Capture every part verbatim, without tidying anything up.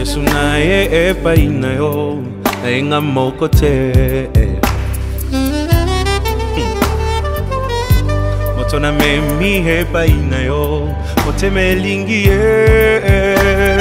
Yesu naye epai na yo Nainga moko te Moto na memi epai na yo Mote melingi ye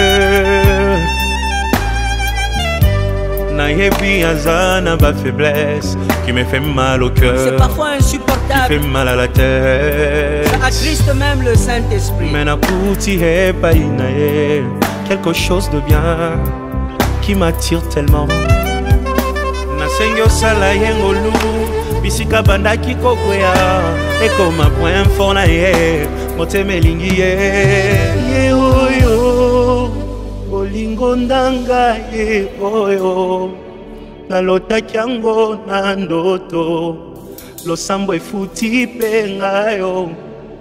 Naye biazana ba faiblesse Qui me fait mal au cœur. C'est parfois insupportable. Qui fait mal à la tête. Ça attriste même le Saint-Esprit. Mais nakuti he painae quelque chose de bien qui m'attire tellement. Nasengo sala yengolu bisika bandaki kokwea eko ma point fort na ye moteme lingi ye ye oyo bolingo ndanga ye oyo nalotaki yango na ndoto losambo efuti pe ngayo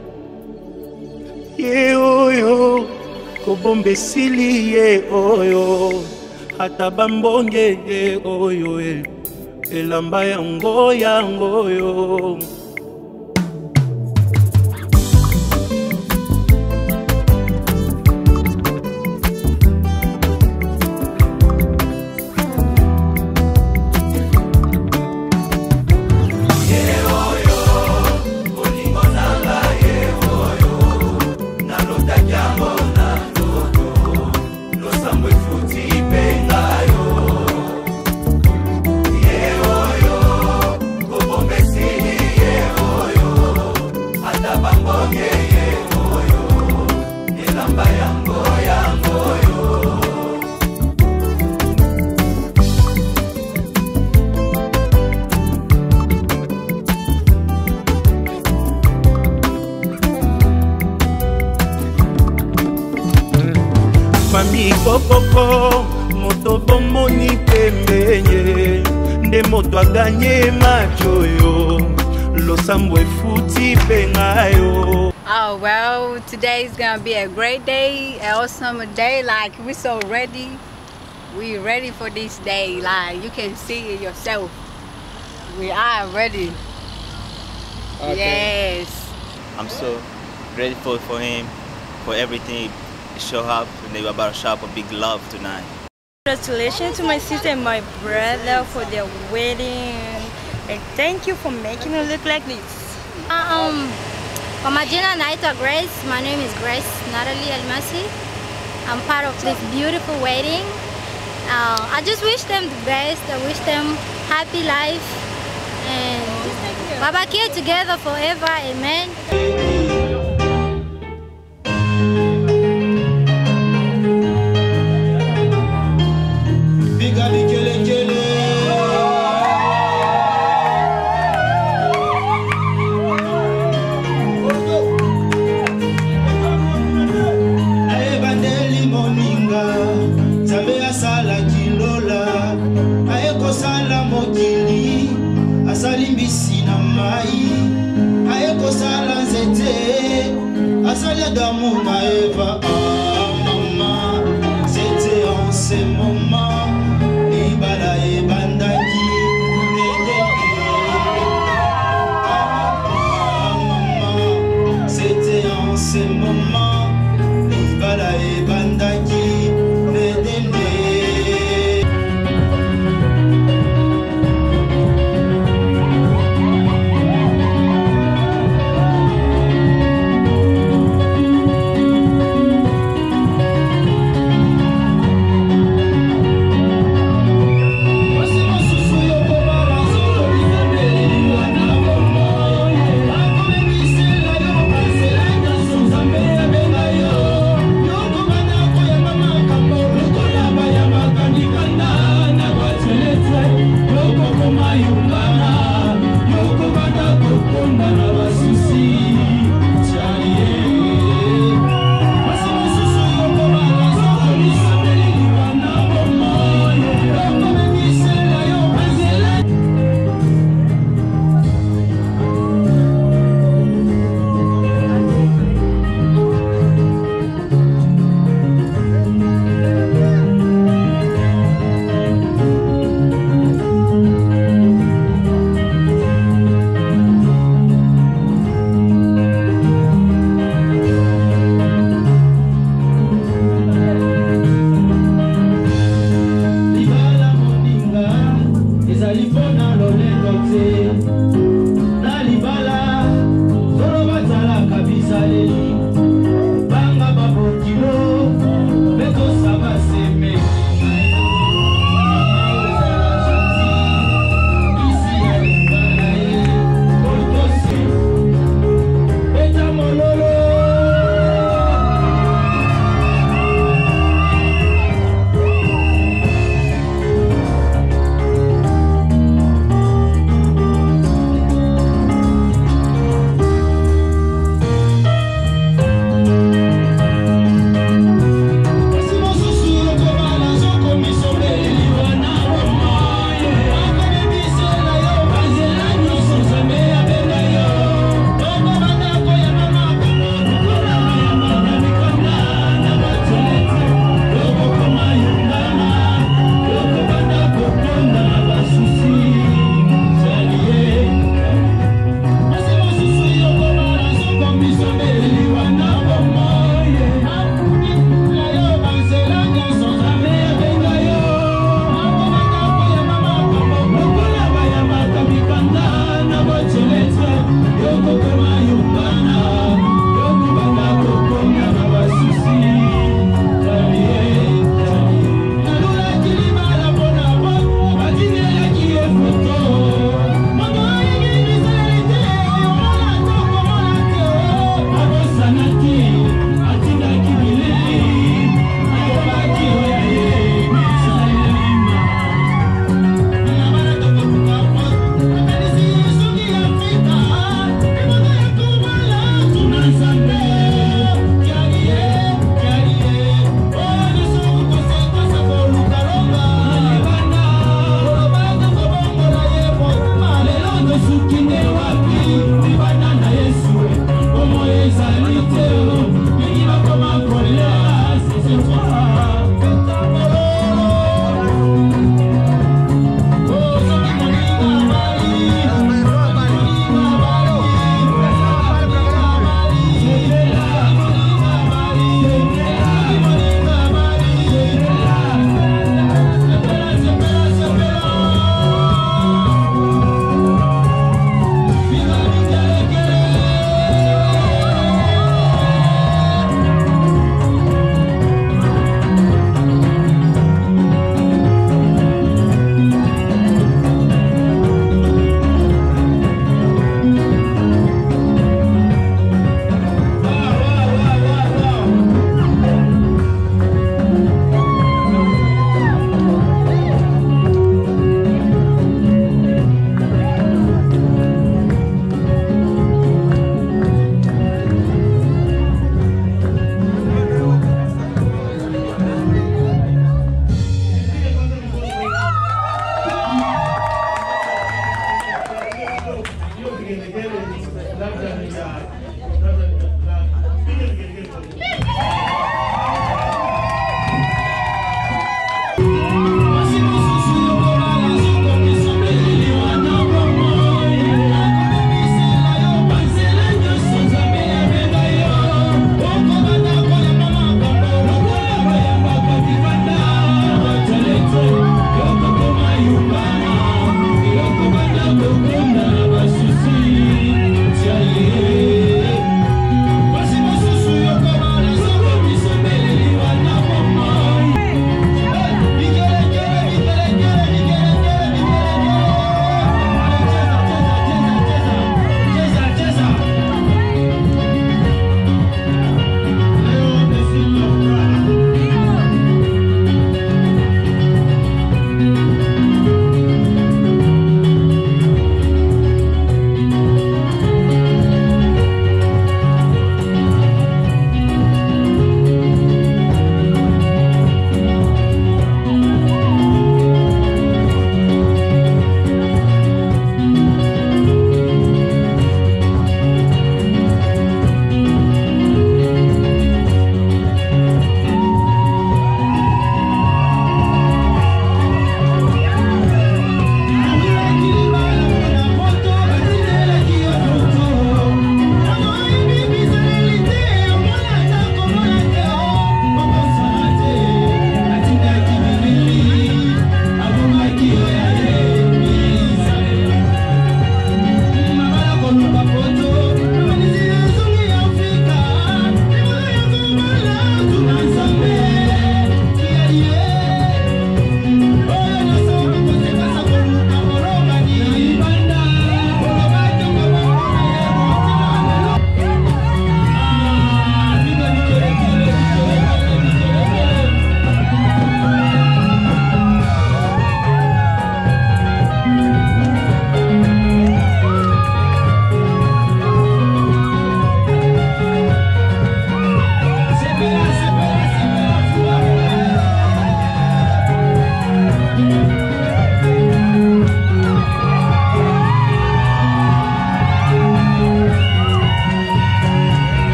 ye oyo kobombe sili ye oyo ata bambonge ye oyo e elamba yango yango yo Mami kokoko moto bomoni pembenye nde moto aganye macho yo losambo efuti pengayo. Oh well, today is gonna be a great day, an awesome day. Like we're so ready, we ready for this day. Like you can see it yourself, we are ready. Okay. Yes, I'm so grateful for him, for everything. Show up and they were about to show up a big love tonight. Congratulations to my sister and my brother for their wedding, and thank you for making it look like this. Um, kwa majina naitwa Grace. My name is Grace Natalie Almasi. I'm part of this beautiful wedding. Uh, I just wish them the best. I wish them happy life and barbecue together forever. Amen. C'était en ces moments, Ibala et Bandaki. C'était en ces moments, Ibala et Bandaki.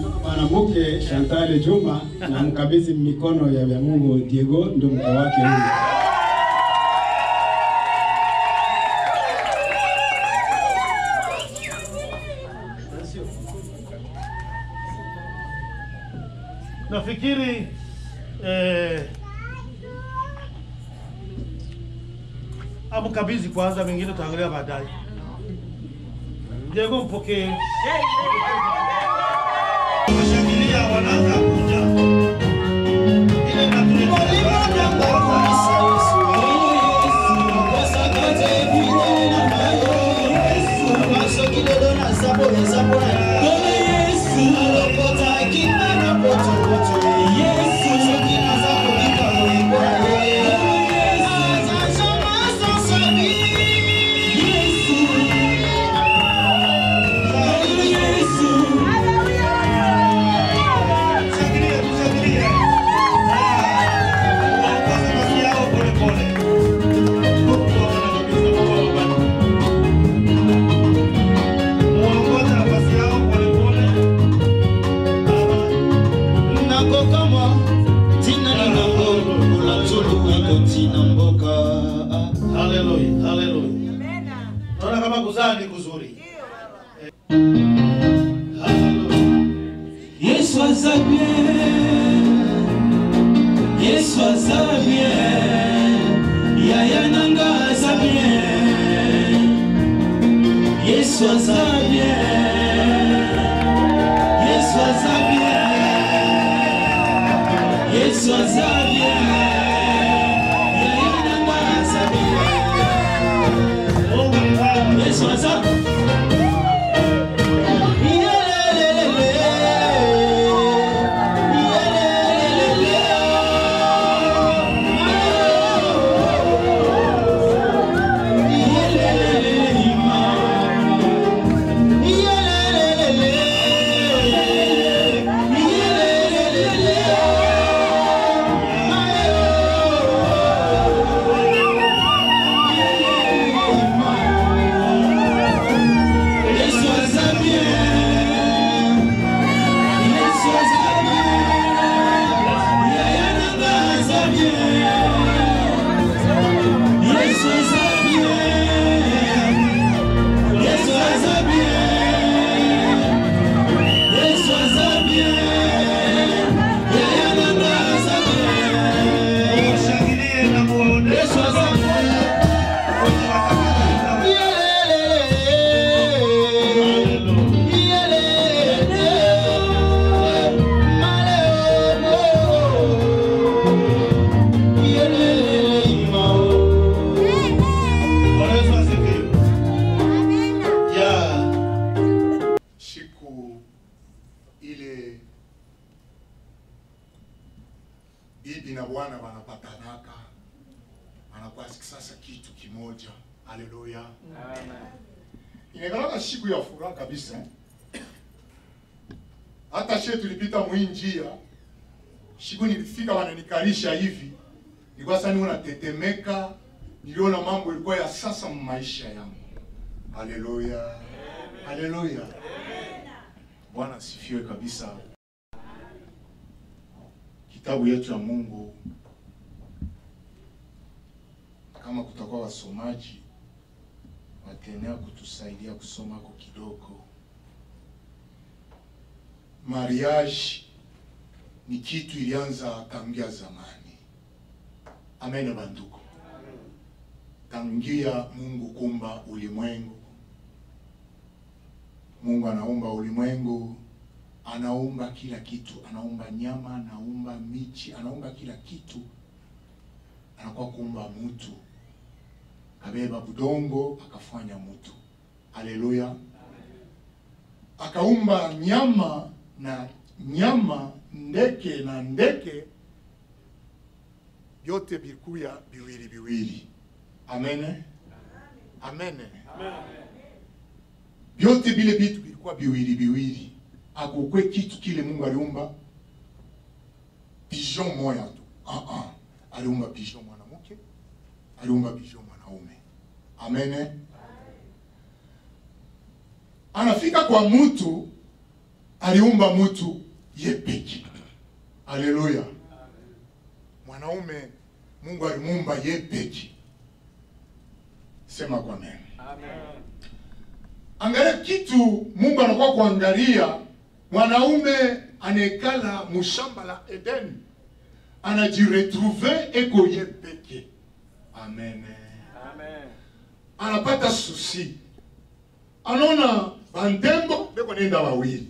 mwanamke Chantal Juma na mkabidhi mikono ya Mungu Diego ndo mke wake huyu. Nafikiri eh, amkabidhi kwanza, mengine tutaangalia baadaye. Diego mpokee. Washangilia wanaanza kuja. Ile natuletea Hallelujah, hallelujah. Amen. Naona kama kuzaa ni kuzuri. Yesu azabie, Yesu azabie, yaya nanga azabie, Yesu azabie, Yesu azabie, Yesu azabie. Yesu azabie. bibi na bwana wanapatanaka, anakuwa sasa kitu kimoja. Haleluya. Amen. Inakalaka siku ya furaha kabisa. Hata shetu tulipita mwinjia. Siku nilifika wananikalisha hivi. Nilikuwa sasa niona tetemeka, niliona mambo ilikuwa ya sasa maisha yangu. Haleluya. Haleluya. Bwana asifiwe kabisa. Kitabu yetu ya Mungu, kama kutakuwa wasomaji watenea kutusaidia kusoma kwa kidogo. Mariage ni kitu ilianza tangia zamani. Amen banduko. Tangia Mungu kumba ulimwengu. Mungu anaumba ulimwengu, anaumba kila kitu, anaumba nyama, anaumba michi, anaumba kila kitu. Anakuwa kuumba mtu. Kabeba budongo akafanya mtu. Haleluya. Akaumba nyama na nyama, ndeke na ndeke, yote bilikuya biwili biwili. Amen. Amen. Amen. Yote bile bitu bilikuwa biwili biwili. Akukwe kitu kile Mungu aliumba pigeon moya tu. Ah ah. Aliumba pigeon mwanamke, aliumba pigeon mwanaume. Amen. Anafika kwa mtu, aliumba mtu yepeki. Haleluya. Mwanaume Mungu alimuumba yepeki. Sema kwa amen. Amen. Angalia kitu Mungu anakuwa kuangalia mwanaume anekala mushamba la Eden. Anajiretrouver eko yepeki. Amen. Amen. Anapata susi. Anaona bantembo beko nenda wawili.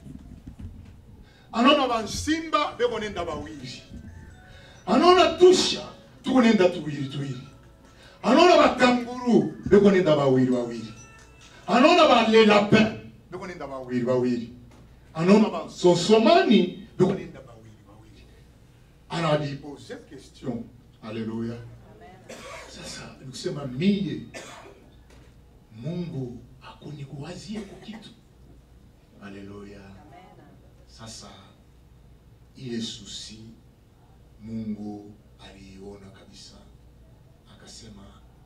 Anaona bansimba beko nenda wawili. Anaona tusha tuko nenda tuwili tuwili. Anaona bakanguru beko nenda wawili wawili. Anaona ba le lapin beko nenda wawili wawili. Anaona ba sosomani beko nenda wawili wawili. Anadipo cette question. Alléluia. Sasa nikusema mie Mungu akunikuwazie kwa kitu. Haleluya. Sasa ile susi Mungu aliona kabisa, akasema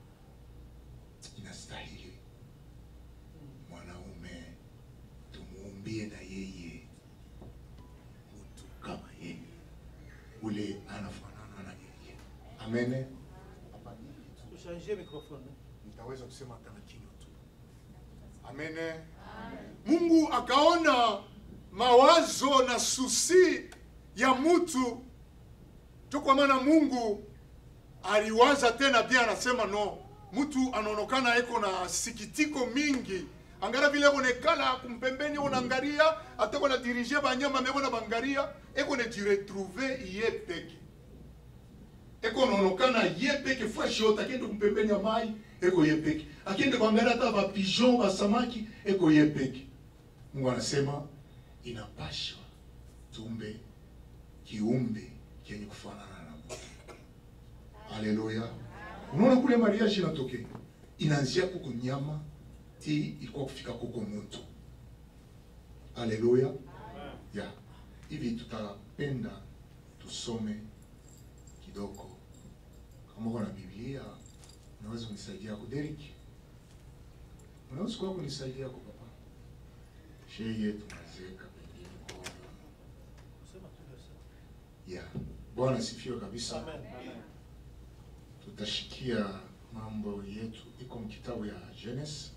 inastahili mwanaume tumuumbie na yeye mtu kama yeye, ule anafanana na yeye. Amen. Changer microphone. Nitaweza kusema kama kinyo tu. Amen. Amen. Mungu akaona mawazo na susi ya mtu. Tu kwa maana Mungu aliwaza tena pia anasema no. Mtu anaonekana eko na sikitiko mingi. Angara vile onekala kumpembeni unaangalia, atako na diriger banyama meko na bangaria, eko ne jiretrouver yepeki. Eko naonekana yepeki fashi yote akende kumpembeni ya mai, eko yepeki. Akende kuangalia hata ba pigeon ba samaki, eko yepeki. Mungu anasema inapashwa tumbe kiumbe kenye kufanana na Mungu. Haleluya. Unaona kule mariage inatokea. Inaanzia kuko nyama ti ilikuwa kufika kuko mtu. Haleluya. Ya. Hivi tutapenda tusome kidogo. Kama uko na Biblia, unaweza kunisaidia kwa Derek. Unaweza kwa kunisaidia kwa papa. Sheye tunazeka pengine kwa. Sema tu sasa. Ya. Bwana sifiwe kabisa. Amen. Amen. Tutashikia mambo yetu iko mkitabu ya Genesis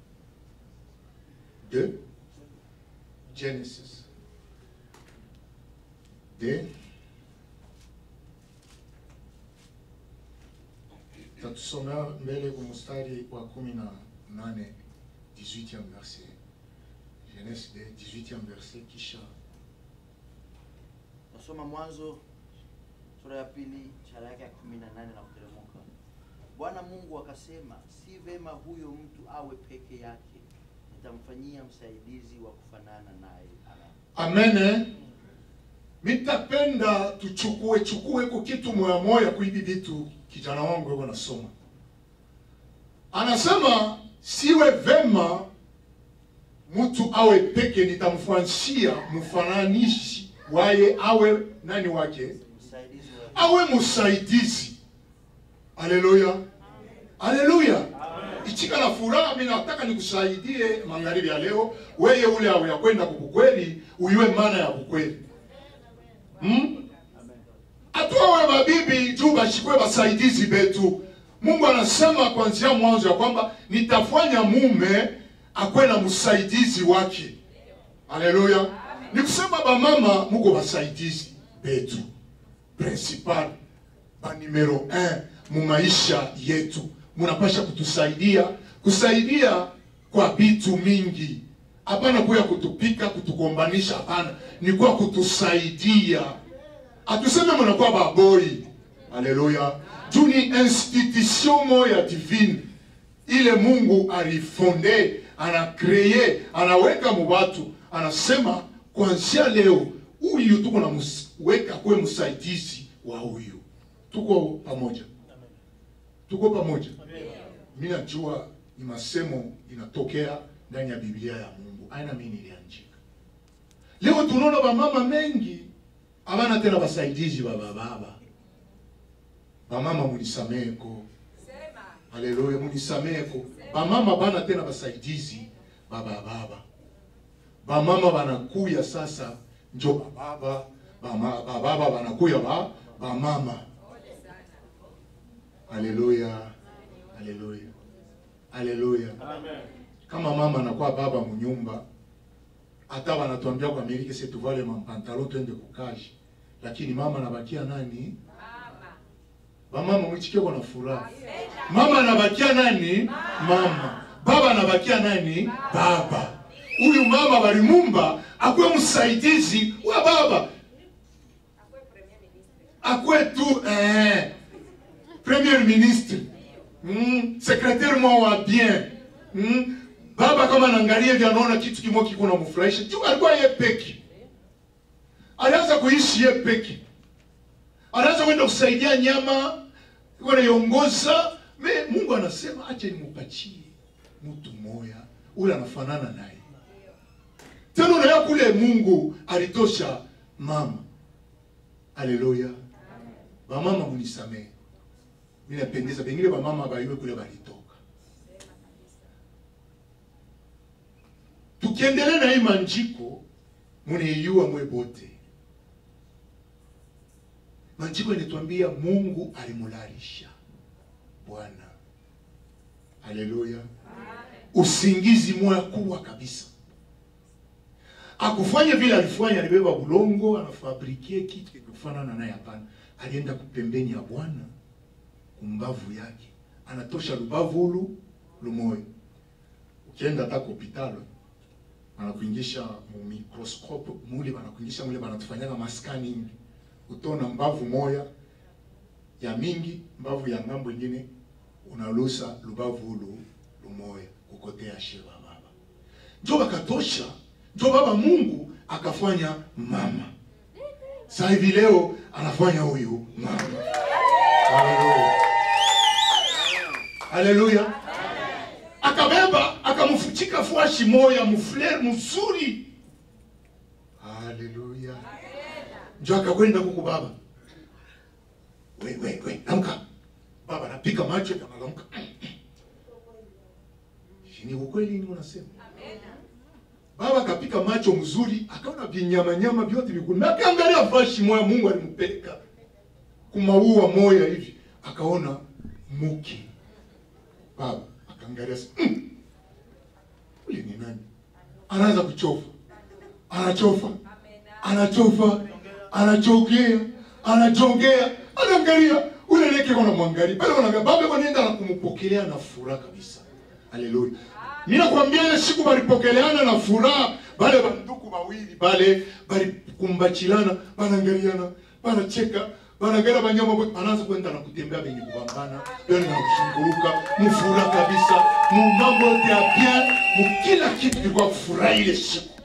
de Genesis de tatusomea mbele kwa mstari wa kumi na nane dix-huitième verset. Genesis de dix-huitième verset kisha nasoma Mwanzo sura ya pili shara yake ya kumi na nane na kuteremka. Bwana Mungu akasema, si vema huyo mtu awe peke yake, nitamfanyia msaidizi wa kufanana naye. Amen. Mitapenda tuchukue chukue kwa kitu moya moya kuibi vitu kijana wangu yuko nasoma. Anasema siwe vema mtu awe peke, nitamfanyia mfananishi waye awe nani wake? Awe msaidizi. Haleluya. Haleluya. Ichika na furaha, mimi nataka nikusaidie magharibi ya leo, wewe ule awe ya kwenda kukweli, uiwe maana ya kukweli. Hmm? Atua wa mabibi juu bashikwe basaidizi betu. Mungu anasema kuanzia mwanzo ya kwamba nitafanya mume akwe na msaidizi wake. Haleluya. Nikusema ba mama muko basaidizi betu. Principal ba numero un mu maisha yetu. Munapasha kutusaidia, kusaidia kwa vitu mingi. Hapana kuya kutupika, kutukombanisha, hapana. Ni kwa kutusaidia. Atuseme mnakuwa baboi. Haleluya. Juni institution moya divine. Ile Mungu alifonde, anakreye, anaweka mubatu, anasema kuanzia leo huyu tuko na weka kwe msaidizi wa huyu. Tuko pamoja. Tuko pamoja. Mimi najua ni masemo inatokea ndani ya Biblia ya Mungu. Aina mimi niliandika. Leo tunaona ba mama mengi abana tena basaidizi baba baba. Ba mama munisameko. Sema. Haleluya, munisameko. Ba mama bana tena basaidizi baba baba. Ba mama banakuya sasa njo baba, ba baba banakuya ba ba mama. Haleluya. Haleluya. Haleluya. Amen. Kama mama anakuwa baba mnyumba, hata wanatuambia kwa Amerika sisi tuvale mapantalon twende kukaji. Lakini mama anabakia nani? Mama. Mama mwichike kwa na furaha. Mama anabakia nani? Mama. Baba anabakia nani? Baba. Huyu mama balimumba akwe msaidizi wa baba. Akwe tu eh premier ministre. Mm, secrétaire moi wa bien. Mm, baba kama anaangalia vya anaona kitu kimoja kiko na mfurahisha. Tu alikuwa yeye peke. Alianza kuishi yeye peke. Anaanza kwenda kusaidia nyama, wanaiongoza. Me Mungu anasema acha nimpatie mtu moya ule anafanana naye. Tena unaona kule Mungu alitosha mama. Haleluya. Ba mama munisamee. Mimi napendeza pengine ba mama baiwe kule balitoka. Tukiendelea na hii manjiko muneyua mwe bote. Manjiko inatuambia Mungu alimularisha Bwana. Haleluya. Usingizi moya kubwa kabisa. Akufanya vile alifanya, alibeba bulongo, anafabrikie kitu kikufanana naye hapana. Alienda kupembeni ya Bwana, kumbavu yake. Anatosha lubavu ulu lumoyo. Ukienda hata hospitali, anakuingisha mu microscope, muli wanakuingisha mule wanatufanyanga mascanning. Utona mbavu moya ya mingi, mbavu ya ngambo nyingine unalusa lubavu ulu lumoya kukotea sheba baba. Njo bakatosha, njo baba Mungu akafanya mama. Sasa hivi leo anafanya huyu mama. Haleluya. Haleluya. Akabeba akamfuchika fuashi moya mfler mzuri. Haleluya. Njo akakwenda kuku baba. We we we, amka. Baba anapika macho kama amka. Ni ukweli ni unasema. Amen. Baba akapika macho mzuri, akaona vinyama nyama vyote vikuna. Akaangalia fashi moya Mungu alimpeleka kumaua moya hivi. Akaona muki. Baba akaangalia mm. Ule ni nani? Anaanza kuchofa. Anachofa. Anachofa. Anachogea. Anachogea. Anaangalia ule leke kuna mwangalia. Pale wanaga baba wanaenda na kumpokelea na furaha kabisa. Haleluya. Mimi nakwambia ile siku walipokeleana na furaha, bale banduku bawili bale bali kumbachilana, banaangaliana, banacheka, banaangalia banyama bote anaanza kwenda na kutembea benye kubambana, bali na kushunguruka, mfuraha kabisa, mu mambo yote ya bien, mu kila kitu kilikuwa furaha ile siku.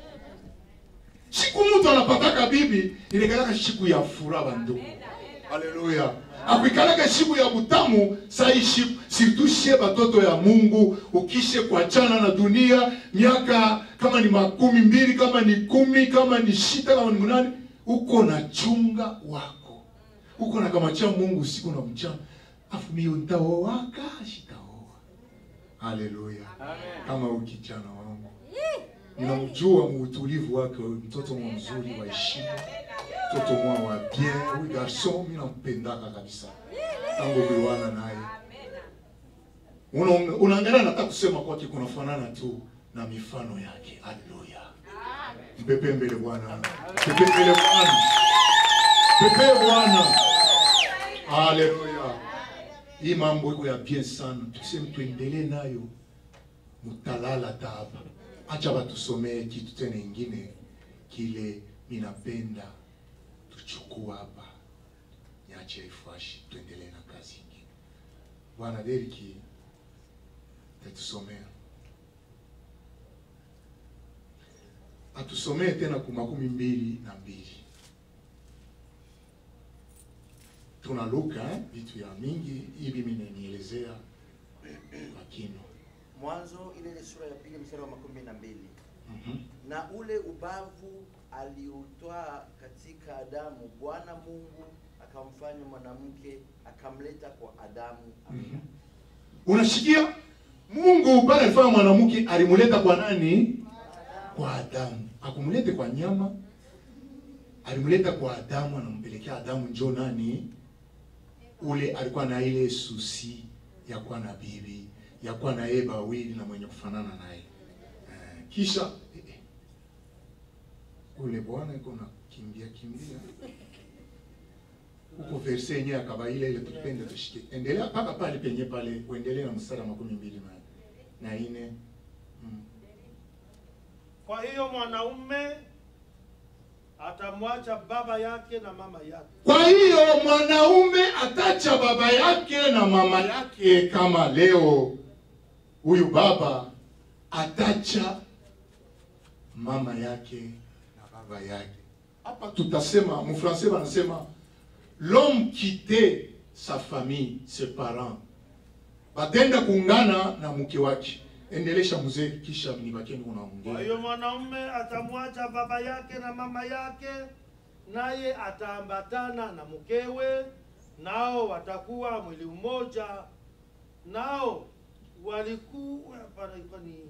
Siku mtu anapataka bibi, ile kaka siku ya furaha banduku. Haleluya. Akuikalaka siku ya butamu, saishi situshe batoto ya Mungu, ukishe kuachana na dunia, miaka kama ni makumi mbili, kama ni kumi, kama ni shita, kama ni munani, uko na chunga wako. Uko na kama cha Mungu siku na mchana. Afu mimi nitaoaka, shitaoa. Haleluya. Kama ukijana wangu. Ninamjua muutulivu wake, mtoto mzuri wa heshima. Mtoto mwa wa bien, huyu garçon mimi nampendaka kabisa. Tangu kuiwana naye. Una unaangalia nataka kusema kwake kunafanana tu na mifano yake. Haleluya. Mpepe mbele Bwana. Mpepe mbele Bwana. Mpepe Bwana. Haleluya. Hii mambo iko ya bien sana. Tuseme tuendelee nayo. Mutalala taba. Acha batusomee kitu tena kingine kile ninapenda tuchukua hapa. Niache ifashi tuendelee na kazi nyingine. Bwana Deriki tatusomea. Atusomee tena kwa makumi mbili na mbili. Tuna Luka eh? Vitu ya mingi hivi mimi nielezea kwa kino. Mwanzo ile sura ya pili mstari wa makumi na mbili. Mhm. Na ule ubavu aliutoa katika Adamu, Bwana Mungu akamfanya mwanamke akamleta kwa Adamu. Mhm. Unashikia? Mungu pale alifanya mwanamke alimuleta kwa nani? Kwa Adamu. akumulete kwa nyama, alimuleta kwa Adamu, anampelekea Adamu njoo nani? Ule alikuwa na ile susi ya kuwa na bibi, ya kuwa na yeye bawili na mwenye kufanana naye. Uh, kisha eh, eh. Ule bwana yuko na kimbia kimbia. Uko verse yenyewe akaba ile ile tupende tushike. Endelea paka pale penye pale, uendelee na mstari wa makumi mbili na na ine. Mm. Kwa hiyo mwanaume atamwacha baba yake na mama yake. Kwa hiyo mwanaume atacha baba yake na mama yake, kama leo huyu baba atacha mama yake na baba yake. Hapa tutasema, mfrancais wanasema l'homme quitte sa famille, ses parents. Batenda kuungana na mke wake. Endelesha mzee kisha mnibakeni unaongea. Kwa hiyo mwanaume atamwacha baba yake na mama yake, naye ataambatana na mkewe, nao watakuwa mwili mmoja. Nao walikuwa hapana ilikuwa ni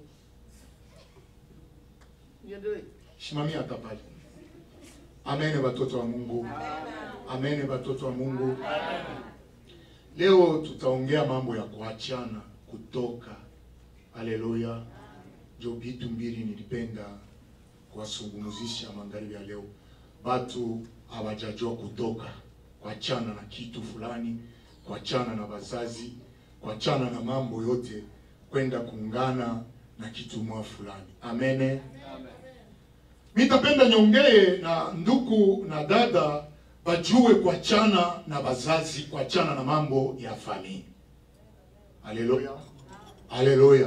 niendelee. Shimamia atapali. Amen watoto wa Mungu. Amen. Amen watoto wa Mungu. Amen. Leo tutaongea mambo ya kuachana, kutoka. Haleluya. Jo bitu mbili nilipenda kuwazungumzisha magharibi ya leo. Watu hawajajua kutoka, kuachana na kitu fulani, kuachana na wazazi, kuachana na mambo yote, kwenda kuungana na kitu mwa fulani. Amen. Amen. Mitapenda nyongee na ndugu na dada bajue kuachana na wazazi, kuachana na mambo ya familia. Haleluya. Haleluya.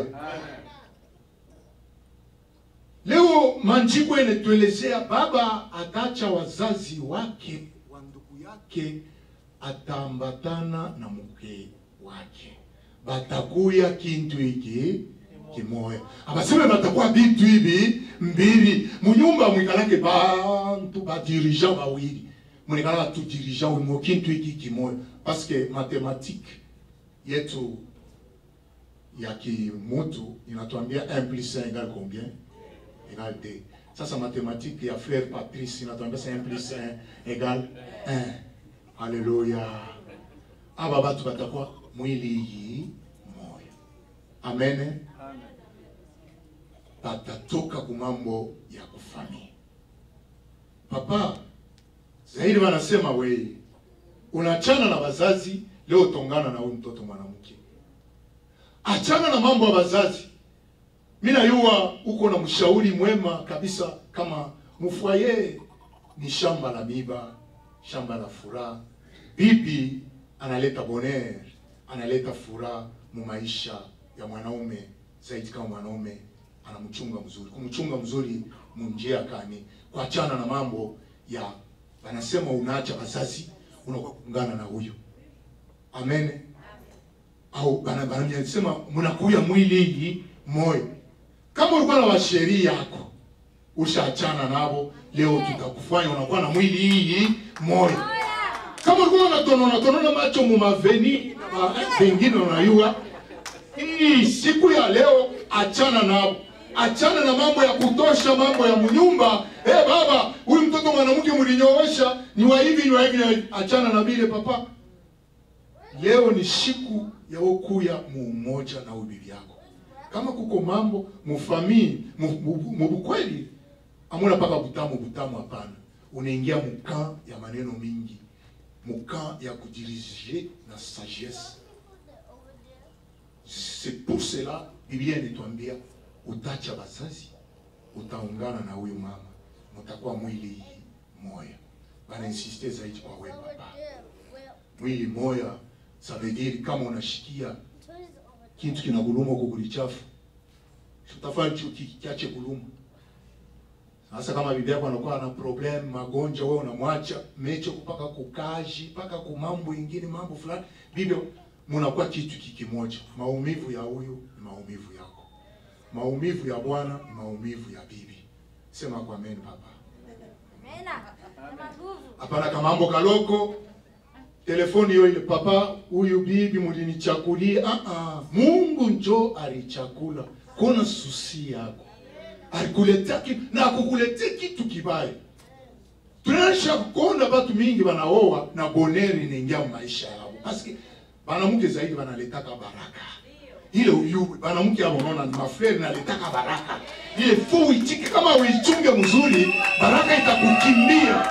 Leo manjiko inatuelezea baba atacha wazazi wake wa ndugu yake, atambatana na mke wake, batakuya kintu hiki kimoya. Abaseme batakuwa bintu hivi mbili munyumba, mwikalake bantu ba dirigeant bawili, mwikalaka tu dirigeant mu kintu hiki kimoya, parce que mathématique yetu ya kimutu inatuambia un plus un égale combien? Égale deux. Sasa mathématique ya frère Patrice inatuambia c'est un plus un égale un. Alléluia. Aba batu batakuwa mwili hii moja. Amen. Amen. Batatoka kumambo ya kufamia. Papa, zaidi wanasema wewe unachana na wazazi, leo tongana na huyu mtoto mwanamke. Achana na mambo ya wazazi. Mimi najua uko na mshauri mwema kabisa, kama mfwaye ni shamba la miba, shamba la furaha. Bibi analeta bonheur, analeta furaha mu maisha ya mwanaume, zaidi kama mwanaume anamchunga mzuri. Kumchunga mzuri munjia kani, kuachana na mambo ya wanasema unaacha wazazi, unakuungana na huyo. Amen. Au bana bana nisema mnakuya mwili hii moyo. Kama ulikuwa na washeria yako ushaachana nabo, leo tutakufanya unakuwa na mwili hii moyo. Kama ulikuwa unatonona tonona macho mu maveni na vingine unayua, hii siku ya leo achana nabo. Achana na mambo ya kutosha, mambo ya mnyumba. Eh hey, baba, huyu mtoto mwanamke mlinyoosha ni wa hivi ni wa hivi, achana na vile papa. Leo ni siku ya ukuya mumoja na ubibi yako. Kama kuko mambo mufamii mubukweli, amuna paka butamu butamu hapana. Unaingia muka ya maneno mingi, muka ya kudirige na sagesse. C'est pour cela Biblia inatuambia utacha wazazi, utaungana na huyu mama, mtakuwa mwili moja. Bana insiste zaidi kwa wewe baba. Mwili moja, ça veut dire kama unashikia kitu kinaguluma huko kulichafu, utafanya kiache kuluma. Sasa kama bibi yako anakuwa na problem, magonjwa, wewe unamwacha mecho kupaka kukaji, paka ku mambo ingine, mambo fulani, bibi mnakuwa kitu kikimoja. Maumivu ya huyu ni maumivu yako. Maumivu ya bwana ni maumivu ya bibi. Sema kwa amen baba. Amen. Hapana kama mambo kaloko. Telefoni yo ile papa, huyu bibi mulinichakulia. Ah ah, Mungu njo alichakula. Kuna susi yako. alikuletea kitu na akukuletea kitu kibaya. Tunasha kuona watu mingi wanaoa na boneri inaingia maisha yao. Paske banamuke zaidi wanaletaka baraka. Ile uyu banamuke hapo unaona ni mafrere naletaka baraka. Ile fu itike kama uichunge mzuri, baraka itakukimbia.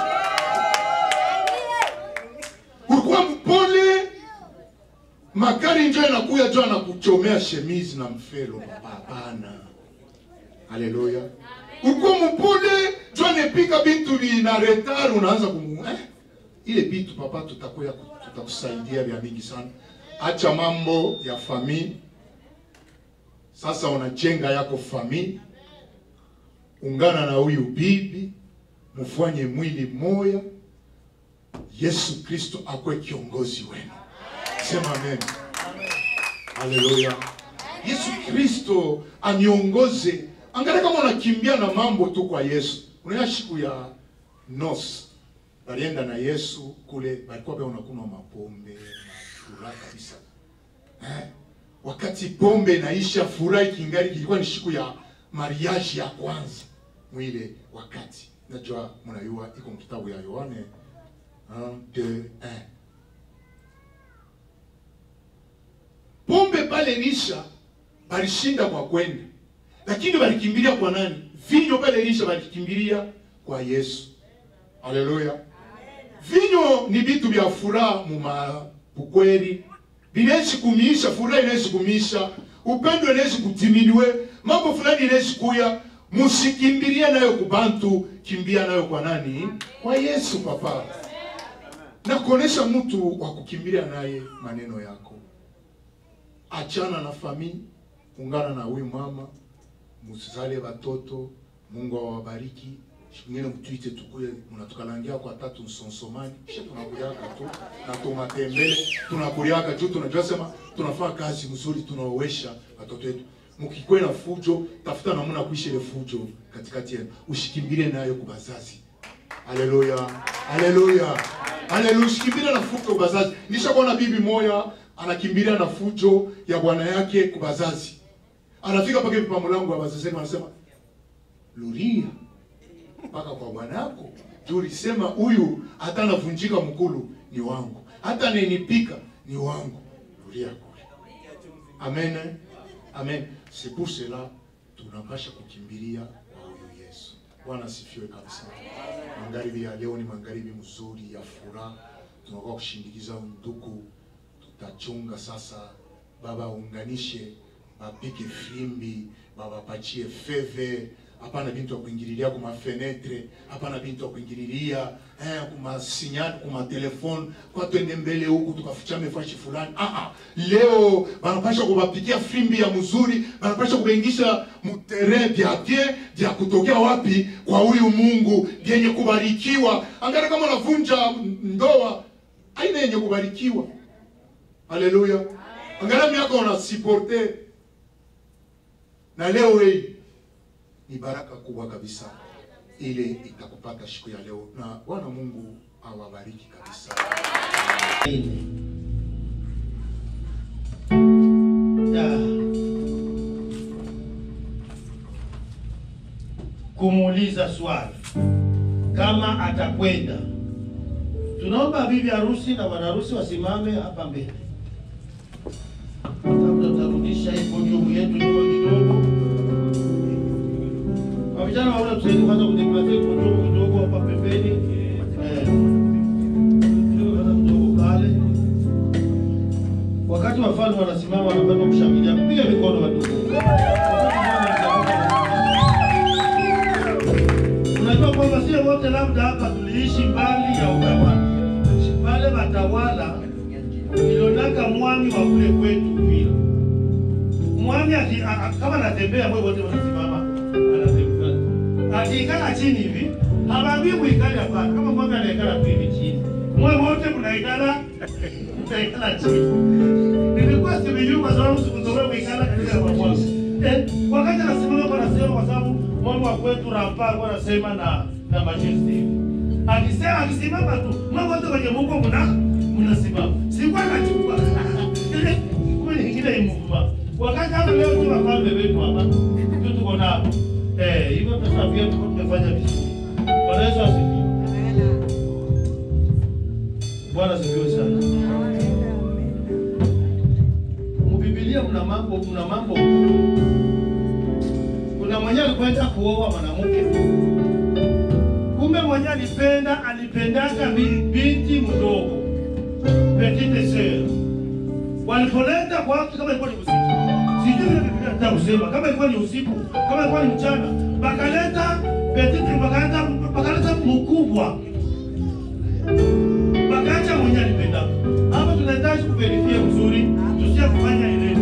Ulikuwa mpole, makari njoo inakuya njoo anakuchomea shemizi na mfelo hapana. Haleluya. Ulikuwa mpole, njoo anapika bintu vina retard unaanza kumu eh? Ile bitu papa tutakuya tutakusaidia vya mingi sana. Acha mambo ya famili. Sasa unajenga yako famili. Ungana na huyu bibi, mufanye mwili moya. Yesu Kristo akwe kiongozi wenu. Sema amen. Haleluya. Yesu Kristo aniongoze. Angalia kama unakimbia na mambo tu kwa Yesu. Unaona siku ya Nos balienda na Yesu kule, balikuwa pia unakunywa mapombe, furaha kabisa. Eh? Wakati pombe naisha, furaha kingali, kilikuwa ni siku ya mariage ya kwanza. Mwile wakati. Najua mnayua iko kitabu ya Yohane un, deux, un. Pombe pale nisha, balishinda kwa kwenda. Lakini balikimbilia kwa nani? Vinyo pale nisha balikimbilia kwa Yesu. Haleluya. Vinyo ni vitu vya furaha muma bukweli. Binaishi kumisha, furaha inaishi kumisha, upendo inaishi kutimiliwe, mambo fulani inaishi kuya, musikimbilia nayo kubantu, kimbia nayo kwa nani? Kwa Yesu papa. Na kuonesha mtu wa kukimbilia naye maneno yako. Achana na familia, ungana na huyu mama, musizale watoto, Mungu awabariki. Shingine mtuite tukule, mnatukalangia kwa tatu nsonsomani, kisha tunakuliaka tu, na tumatembele, tunakuliaka tu, tunajua sema, tunafanya kazi mzuri, tunaowesha watoto wetu. Mukikwe na fujo, tafuta namuna kuishi ile fujo katikati yenu. Ushikimbilie nayo kubazazi. Haleluya. Haleluya. Haleluya, ushikimbilie na fujo kubazazi. Nisha kuona bibi moya, anakimbilia na fujo ya bwana yake kubazazi. Anafika pake vipa mlango wa bazazi, anasema, Luria, mpaka kwa bwana yako. Tulisema huyu hata navunjika mkulu ni wangu. Hata nenipika ni wangu. Luria kule. Amen. Amen. C'est pour cela tunapasha kukimbilia kwa huyu Yesu. Bwana sifiwe kabisa. Magharibi ya leo ni magharibi mzuri ya furaha. Tunakuwa kushindikiza ndugu. Tutachunga sasa. Baba unganishe, bapike fimbi, baba pachie feve. Hapana bintu wa kuingililia kuma fenetre, hapana bintu wa kuingililia eh kuma signal, kuma telefone, kwa twende mbele huku tukaficha mefashi fulani. Ah ah, leo banapasha kubapikia fimbi ya mzuri, banapasha kubengisha mutere vya bien vya kutokea wapi kwa huyu Mungu vyenye kubarikiwa. Angalia kama unavunja ndoa, aina yenye kubarikiwa. Haleluya. Angalia miaka unasiporte. Na leo hii ni baraka kubwa kabisa ile itakupata siku ya leo, na Bwana Mungu awabariki kabisa. Ya. Kumuuliza swali kama atakwenda. Tunaomba bibi harusi na bwana harusi wasimame hapa mbele. Tutarudisha hii podium yetu nyuma kidogo. Vijana waona tusaidie kwanza kudeplace kidogo kidogo hapa pembeni. Eh. Kidogo kwanza kidogo pale. Wakati wafalme wanasimama wanapenda kushangilia, piga mikono watu. Unajua kwamba sio wote labda hapa tuliishi mbali ya utawala. Wale watawala ilionaka mwami wa kule kwetu vile. Mwami kama anatembea mwe wote wanasimama. Akiikala chini hivi, hawaambii muikale hapa. Kama mwami anaikala tu hivi chini, mwe wote mnaikala mnaikala chini. Nilikuwa sivijui kwa sababu sikuzoea kuikala katika mwami. Eh, wakati anasimama kwa nasema kwa sababu mwami wa kwetu Rampa kwa nasema na na majesty. Akisema akisimama tu, mwe wote wenye Mungu mna mnasimama. Sikuwa nachukua. Ile kwa nyingine imuvuma. Wakati hapo leo tu wafalme wetu hapa, tuko nao. Eh, hivyo tunafikia tuko tumefanya vizuri. Bwana Yesu asifiwe. Bwana asifiwe sana. Biblia mna mambo mna mambo. Kuna mwenye alikwenda kuoa mwanamke. Kumbe mwenye alipenda alipendaka binti mdogo. Petite sœur. Walipoleta kwa watu kama ilikuwa ni usiku. Sijui vile Biblia inataka kusema kama ilikuwa ni usiku, kama ilikuwa ni mchana. Bakaleta petite bakaleta bakaleta mkubwa. Bakacha mwenye alipenda. Hapa tunahitaji kuverifia vizuri. Tusia kufanya ile.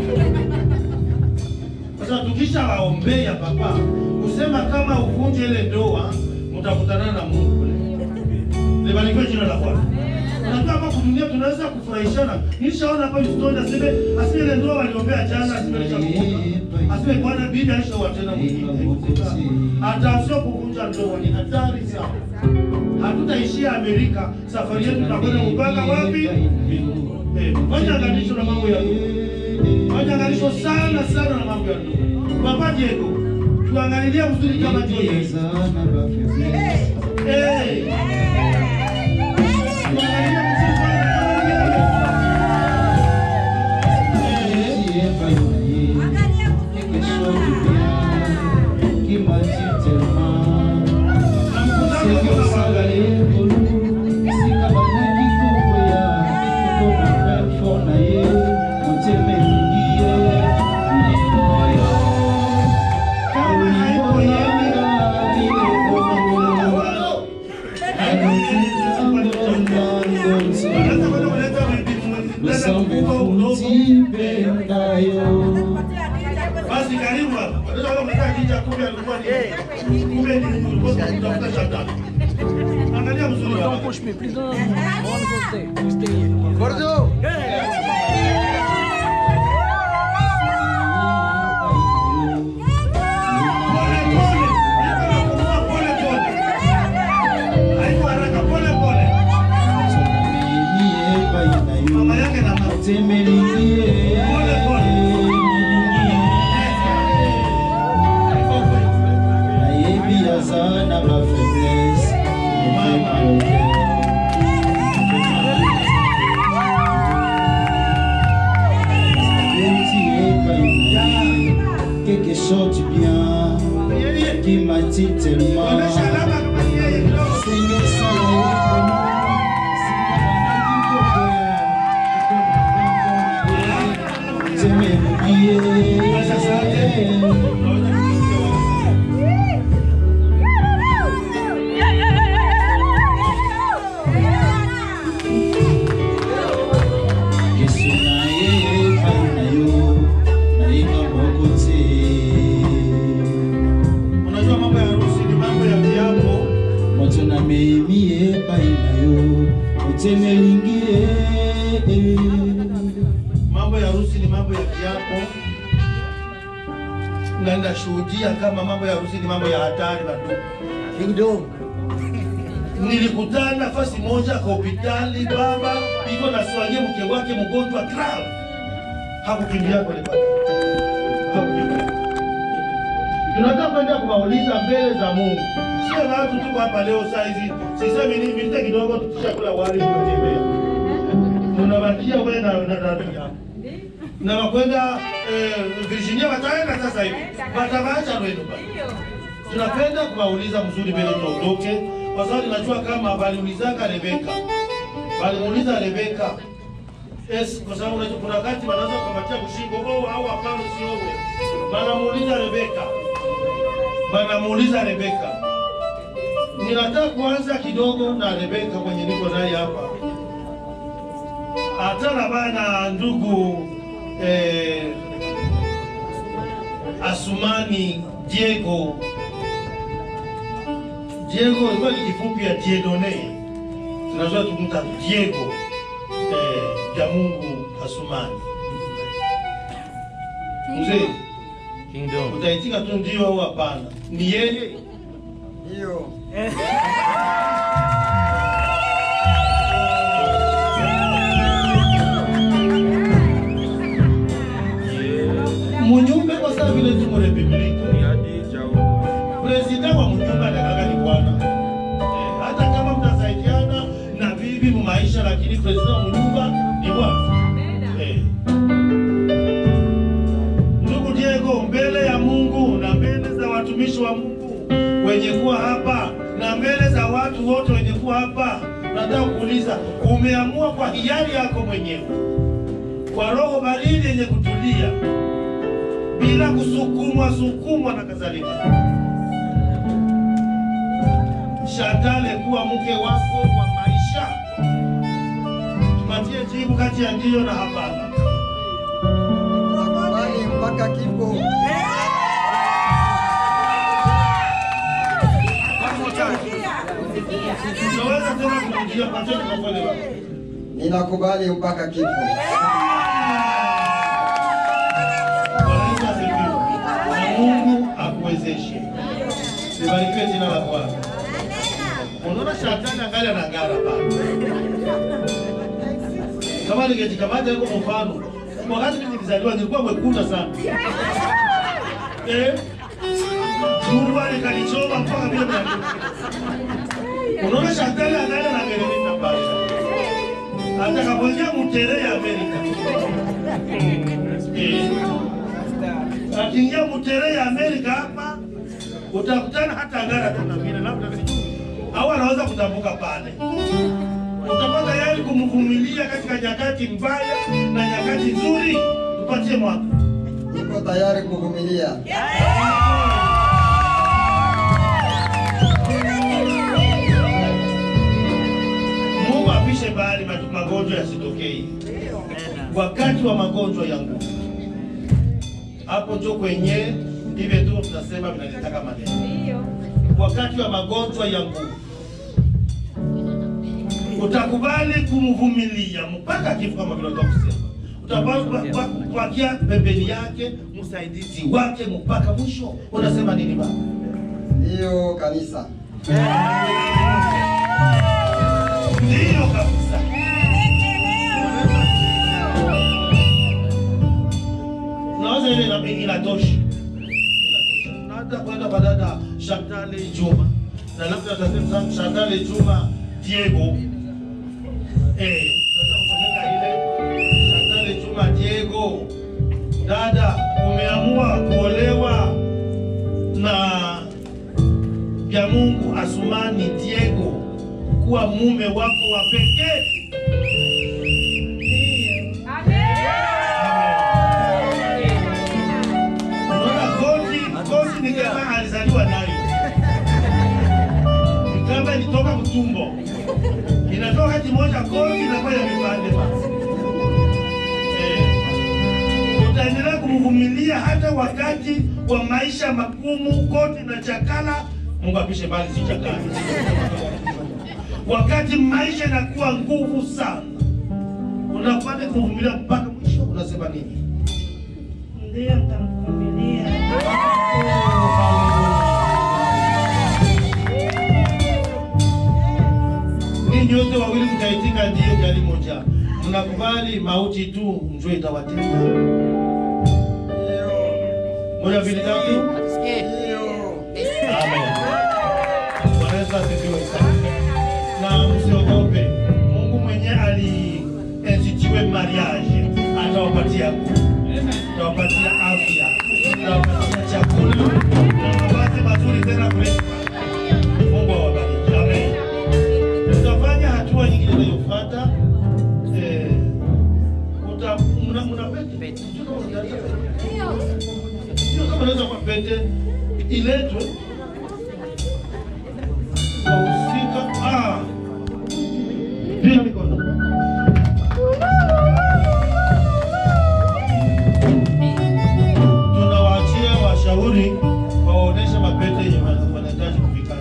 Sasa tukisha waombea papa, kusema kama uvunje ile ndoa, mtakutana na Mungu. Libarikiwe jina la Bwana. Unajua hapa dunia tunaweza kufurahishana. Nishaona hapa historia aseme aseme ile ndoa waliombea jana aseme chakuka. Aseme Bwana bibi alishaoa tena mwingine. Hata sio kuvunja ndoa ni hatari sana. Hatutaishia Amerika, safari yetu tutakwenda mpaka wapi? Eh, fanya angalisho na mambo ya ndoa. Fanya angalisho sana sana na mambo ya ndoa. Papa Diego, tuangalilie uzuri kama Joy. Eh. Eh. Basi karibu hapa. Unaweza kama unataka kija kumbe alikuwa ni kumbe ni ulikuwa kutafuta shatani. Angalia mzuri hapa. Push me please. One go stay. Stay. Gordo. Mama yake na temelingie pole pole na yebi azana ma faiblesse mama quelque chose de bien qui m'attire tellement Seigneur Salah unajua mambo ya harusi ni mambo ya kiapo. Moto na meimie bainayo utemelingie. Mambo ya harusi ni mambo ya kiapo. Na ndashuhudia kama mambo ya harusi ni mambo ya hatari bado. Kidogo. Nilikutana nafasi moja kwa hospitali, baba iko na swali mke wake mgonjwa grave. Hakukimbia kwa baba. Hakukimbia. Tunataka kwenda kuwauliza mbele za Mungu. Sio watu tuko hapa leo saa hizi. Sisemi nini mita kidogo tukishakula wali tunatembea. Tunabakia wewe na na rafiki yako. Na wakwenda eh, Virginia wataenda sasa hivi. Watawaacha wewe baba. Tunapenda kuwauliza mzuri mbele tuondoke. Kwa sababu najua kama waliulizaka Rebeka. Walimuuliza Rebeka. Yes, kwa sababu unajua kuna wakati wanaanza kupatia kushingo oh au hapana sio wewe. Wanamuuliza Rebeka. Wanamuuliza Rebeka. Ninataka kuanza kidogo na Rebeka kwenye niko naye hapa. Atana bana ndugu eh, Asumani Diego. Diego ilikuwa ni kifupi ya Dieudonne. Tunajua tukumta Diego eh, ya Mungu Asumani. Mzee, Kingdom. Utaitika tu ndio au hapana? Ni yeye? Ndio. Munyumbe kwa sababu vile tumo Republika. lakini president wa nyumba ni Bwana. Eh. Ndugu Diego, mbele ya Mungu na mbele za watumishi wa Mungu wenye kuwa hapa na mbele za watu wote wenye kuwa hapa, nataka kuuliza, umeamua kwa hiari yako mwenyewe, kwa roho baridi yenye kutulia, bila kusukumwa sukumwa na kadhalika, Chantal kuwa mke wako wa maisha? Tupatie jibu kati ya ndio na hapana. Nakubali mpaka kifo. Unaweza tena kurudia kwa tena kwa pale baba. Ninakubali mpaka kifo. Mungu akuwezeshe. Sibarikiwe jina la Bwana. Unaona Shetani angalia na ngara pale. Kama ningejikamata yuko mfano, wakati mimi nilizaliwa nilikuwa mwekunda sana. Eh? Jua likanichoma mpaka bila mlango. Unaona Shetani angalia na ngara na pale. Atakapoingia mtere ya Amerika. Eh. Akiingia mtere ya Amerika hapa, utakutana hata ngara tuna vile labda au anaweza kutambuka pale. Utakuwa tayari kumvumilia katika nyakati mbaya na nyakati nzuri? Tupatie mwaka. Niko tayari kuvumilia. Mungu apishe bahari magonjwa yasitokee. Wakati wa magonjwa yangu hapo ndio kwenye hivi tu tunasema vinalitaka maneno. Wakati wa magonjwa yangu utakubali kumvumilia mpaka kifo, kama vile tunasema. Utabaki kupakia pembeni yake msaidizi wake mpaka mwisho. Unasema nini baba? Ndio kanisa. Ndio kabisa. Naona ile na pengine inatosha. Inatosha. Nata kwenda kwa dada Chantal Juma. Na labda tutasema Chantal Juma Diego. Eh, tunataka kusema ile Chantal Juma Diego. Dada, umeamua kuolewa na ya Mungu Asumani Diego kuwa mume wako wa pekee. Ngozi ni kama alizaliwa nayo. Kama ilitoka mtumbo. Inatoka hadi moja ngozi na kwa vipande basi. Eh. Utaendelea kumvumilia hata wakati wa maisha magumu, koti na chakala. Mungu apishe bali si chakala. Wakati maisha yanakuwa nguvu sana, unafanya kuvumilia mpaka mwisho. Unasema nini? Ndio nitakuvumilia. Ninyi nyote wawili mtaitika ndio jali moja. Mnakubali mauti tu njoo itawatenda. Ndio. Moja vile tatu? Ndio. Amen. Bwana asifiwe sana. Na msiogope. Mungu mwenyewe aliinstitute mariage. Atawapatia atawapatia afya. Atawapatia chakula. Atawapatia mazuri tena kule. Mungu awabariki. Amen. Utafanya hatua nyingine inayofuata. Eh, uta mna mna pete. Sio kama unaweza kwa pete iletwe kwa usika. Ah. Pia mikono. Tunawaachia washauri waoneshe mapete yenye wanahitaji kufikana.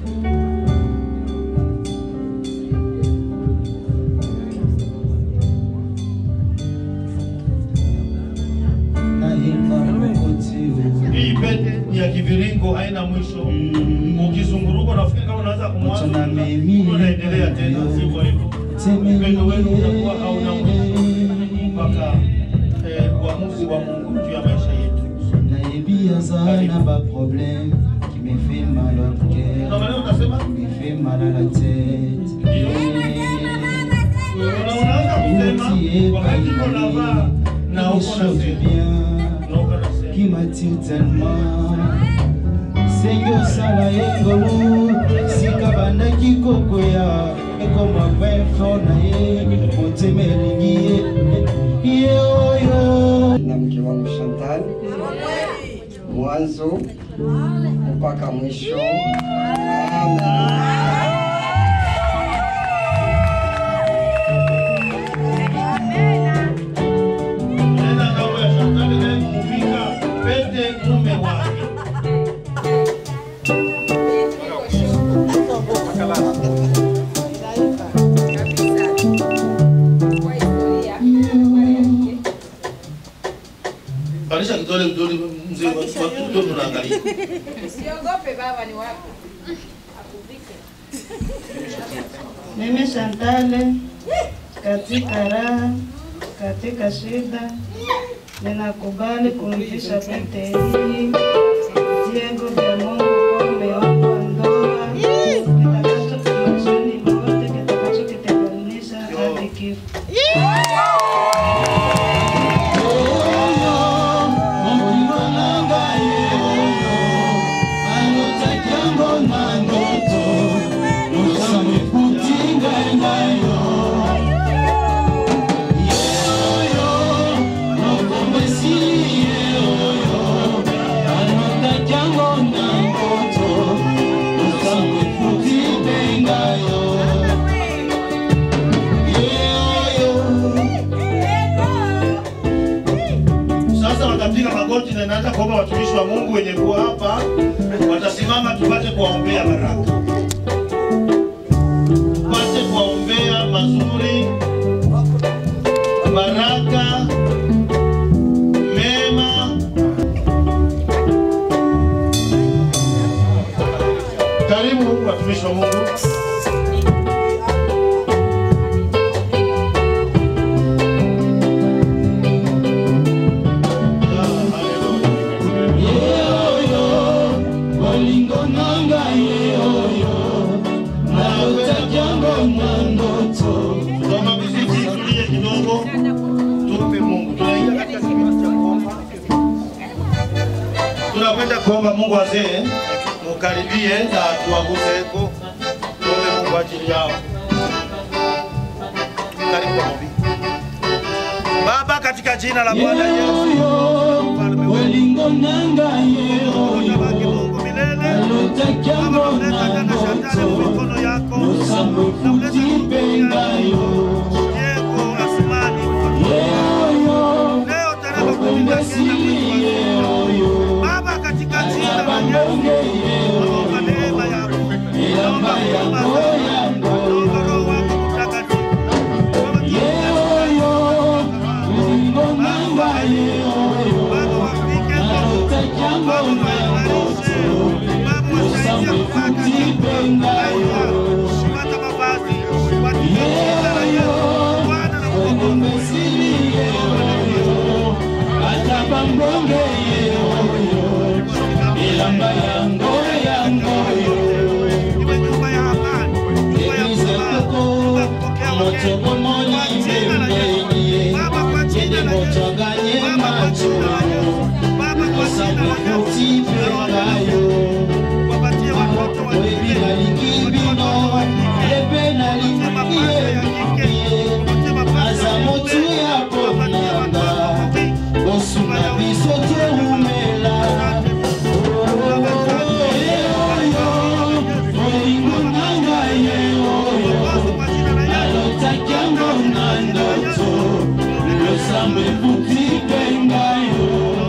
Hii pete ni ya kiviringo, haina mwisho. Ukizunguruka nafikiri kama unaweza kumwacha, unaendelea tena, sivyo hivyo. Upendo wenu unakuwa hauna mwisho mpaka uamuzi wa Mungu juu ya maisha yetu. Na ba problème qui me fait mal au cœur, qui me fait mal à la tête. Wakati qu'on lava, na des choses bien qui m'attirent tellement. Seigneur sala yengolu sikabanda kikokoya ekoma vefo na ye motemelingie yeoyo na mke wangu Chantal mwanzo mpaka mwisho. Amen. Parisha kidole mdole mzee watu ndio tunaangalia. Usiogope baba ni wako. Akuvike. Mimi Chantal katika raha, katika shida, ninakubali kumvisha pete hii Diego vya Mungu kwa umeomba ndoa kitakacho kimashani mote kitakacho kitenganisha hadi kifo. Magoti na naanza kuomba watumishi wa Mungu wenye kuwa hapa watasimama tupate kuwaombea baraka. Tupate kuwaombea mazuri, baraka, mema. Karibu watumishi wa Mungu. Tunakwenda kuomba Mungu wazee mukaribie na tuwaguseko. Tuombe Mungu ajili yao. Karibu maombi. Baba, katika jina la Bwana Yesu, welingo nanga yeo Mungu milele, Baba, mleta jana Chantal mikono yako, na mleta Diego Asmani leo tarehe kumi na sita Baba, katika jina la Yesu, naomba neema yako, naomba huruma yako, naomba Roho wako Mtakatifu. Baba, wafike Baba, waimarishe Baba, wasaidie kupata kupata mavazi watie jina la Yesu Bwana na Mwokozi. Atabambonge ilamba yango yango iwe nyumba ya amani, nyumba ya furaha, nyumba ya kupokea wageni kwa jina la Yesu. Baba, kwa jina la Yesu. Baba, kwa jina la Yesu. Baba, kwa jina la Yesu. Wapatie watoto wa kike, watoto wa kike, wapatie mapasa ya kike, wapatie mapasa ya kike, wapatie watoto Osuna bisote umela Olingo nanga yeoyo Alotakiango na ndoto Losambe kutipengayo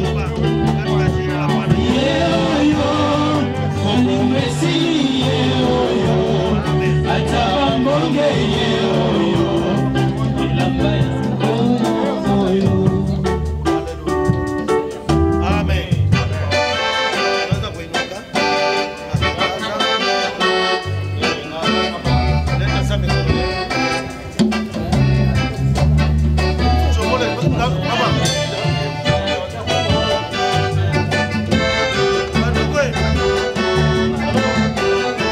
Yeoyo Olimesi yeoyo Atabambonge yeoyo Ilamba yango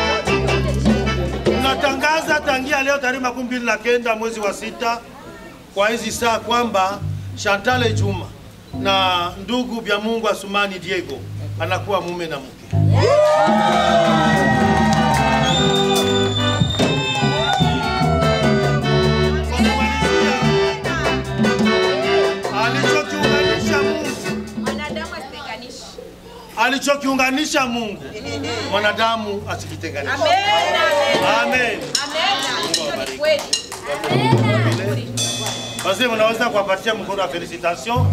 Natangaza tangia leo tarehe makumi mbili na kenda mwezi wa sita kwa hizi saa kwamba Chantal Juma na ndugu vya Mungu Asumani Diego anakuwa mume na mke. Alichokiunganisha Mungu, Mwanadamu asitenganishe. alichokiunganisha Mungu, mwanadamu asikitenganishe. Amen. Amen. Amen. Ni kweli. Basi mnaweza kuwapatia mkono wa felicitation.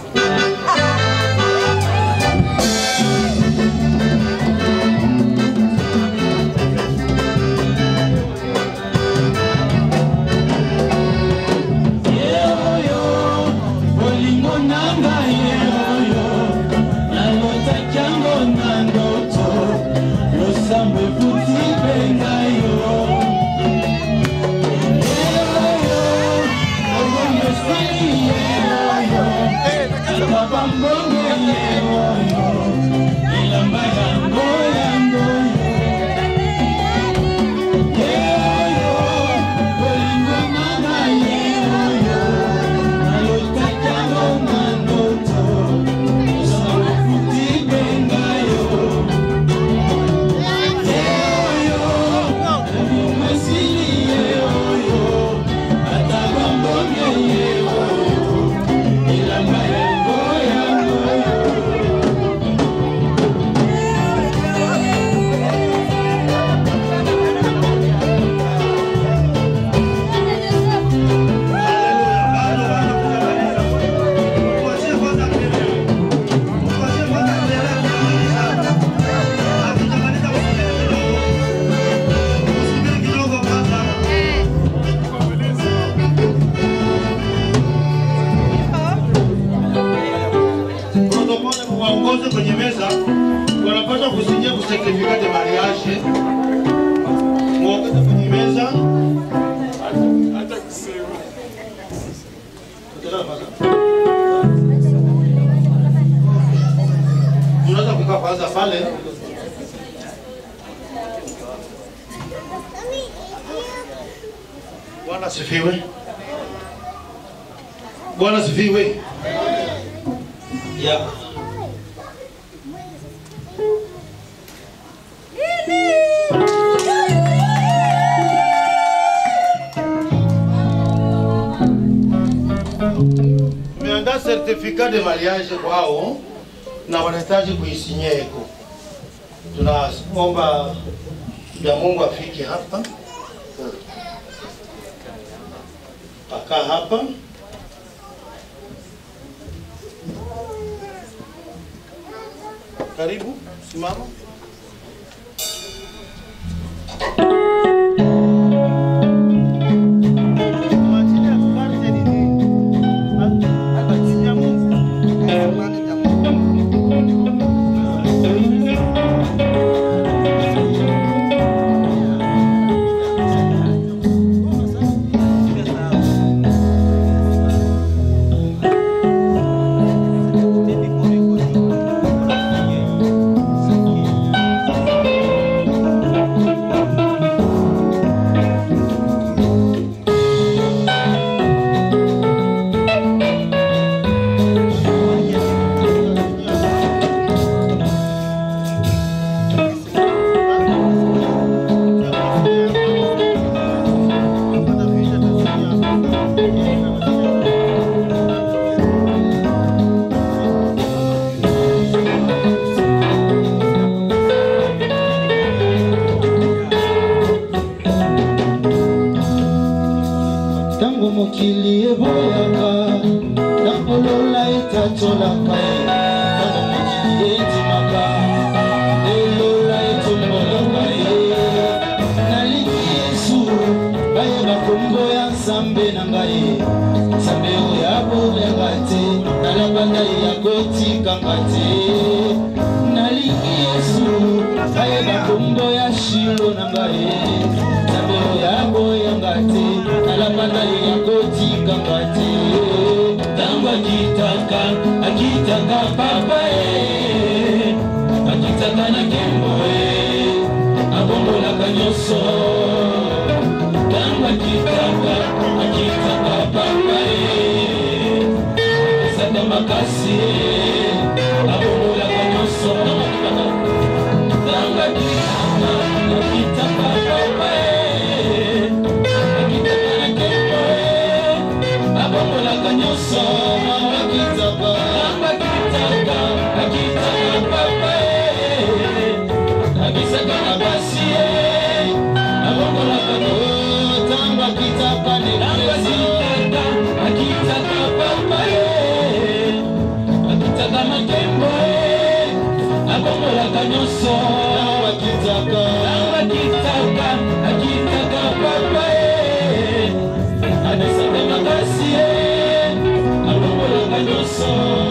Kwenye meza wanapaswa kusinyia kusertificat de mariage. Muongeze kwenye meza. Hata kusema. Unaweza kukaa kwanza pale. Bwana sifiwe. Bwana sifiwe. Yeah. Tumeandaa certificat de mariage kwao na wanahitaji kuisinyia eko. Tunaomba ya Mungu afike hapa. Paka hapa. Karibu, simama. mokili eboyaka nakolola etatolaka tango mokili etimaka elola etombolaka ye nalingi yesu bayeba kombo ya nzambe na ngai nzambe oyo abolenga te nalabanda ye akotikanga te nalingi yesu bayeba kombo ya shilo na ngai nzambe oyo aboyanga te nalabanda ye akotikanga te tango akitaka akitaka papa e akitaka na kembo e abombolaka nyonso tango akitaka akitaka papa e makasi abomola kanyoso tanga kitanga kitanga papa kitanga na kepo abomola kanyoso kitanga tanga kitanga kitanga papa akisaka na basi abomola kanyoso tanga kitanga ne kitanga akitaka papa akitaka makembo abomola kanyoso akitaka akitaka akitaka papa anisaka makasi abomola kanyoso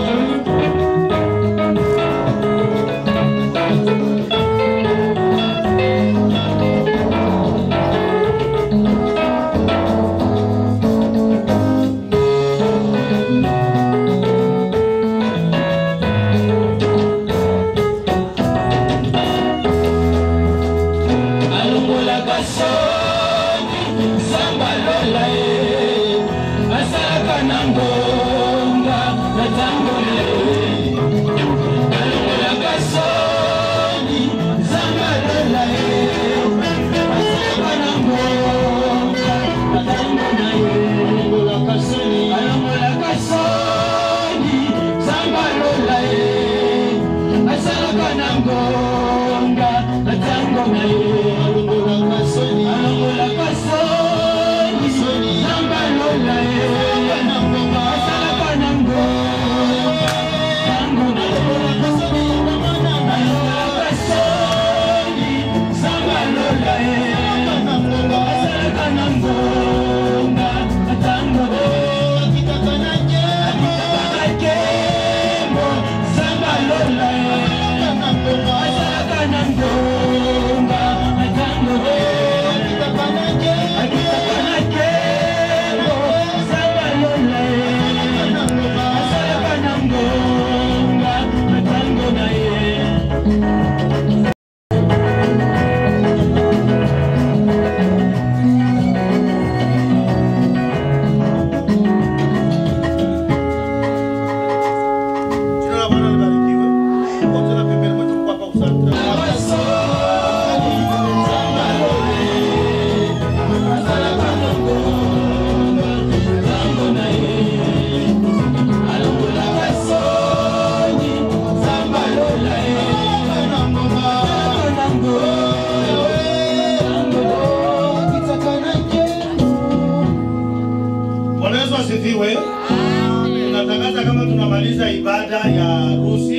Tunatangaza kama tunamaliza ibada ya harusi.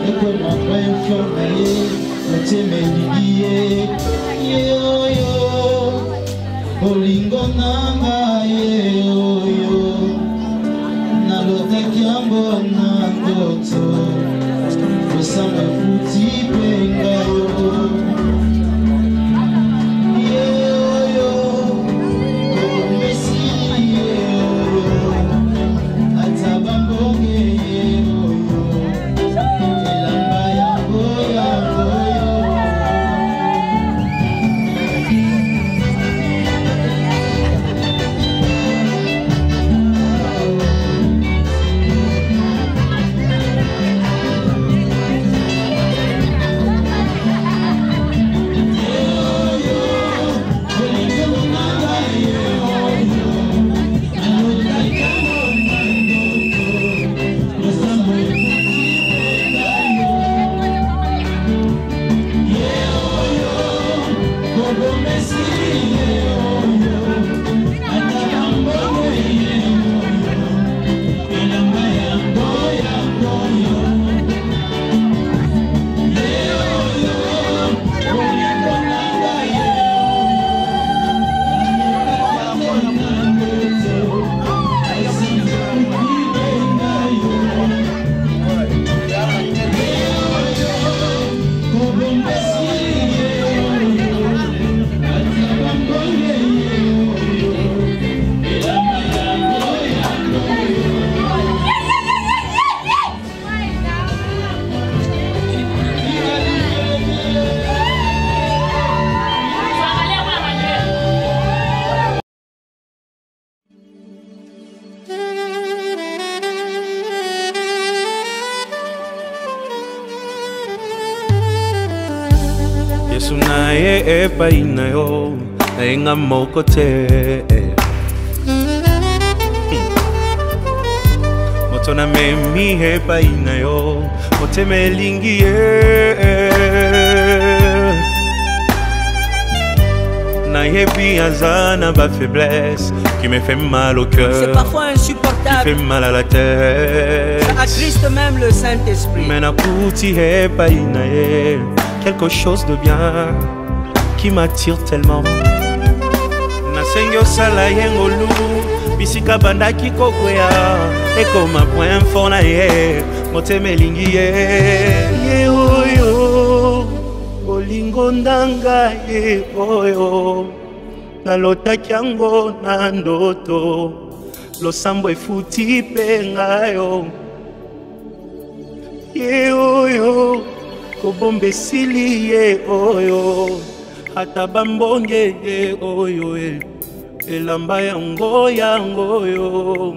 Olingo nanga yeyo nalotakiambo na ndoto osanga futi penga yo yeyo komesi yeyo atabambonge yeyo elamba yango yango Yesu naye epai na yo nainga moko te. Moto na memi epai na yo motema elingi ye. Nayebi azana ba faiblesse qui me fait mal au cœur. C'est parfois insupportable. Qui fait mal à la tête. Ça attriste même le Saint-Esprit. Mais nakuti epai na ye quelque chose de bien qui m'attire tellement. Nasengi osala yengolu bisika bandaki kokwea ekoma point fort na ye motema elingi ye. Ye oyo olingo ndanga ye oyo nalotaki yango na ndoto losambo efuti mpe ngayo. Ye oyo kobomba esili ye oyo ata bambonge ye oyo elamba yango yango yo.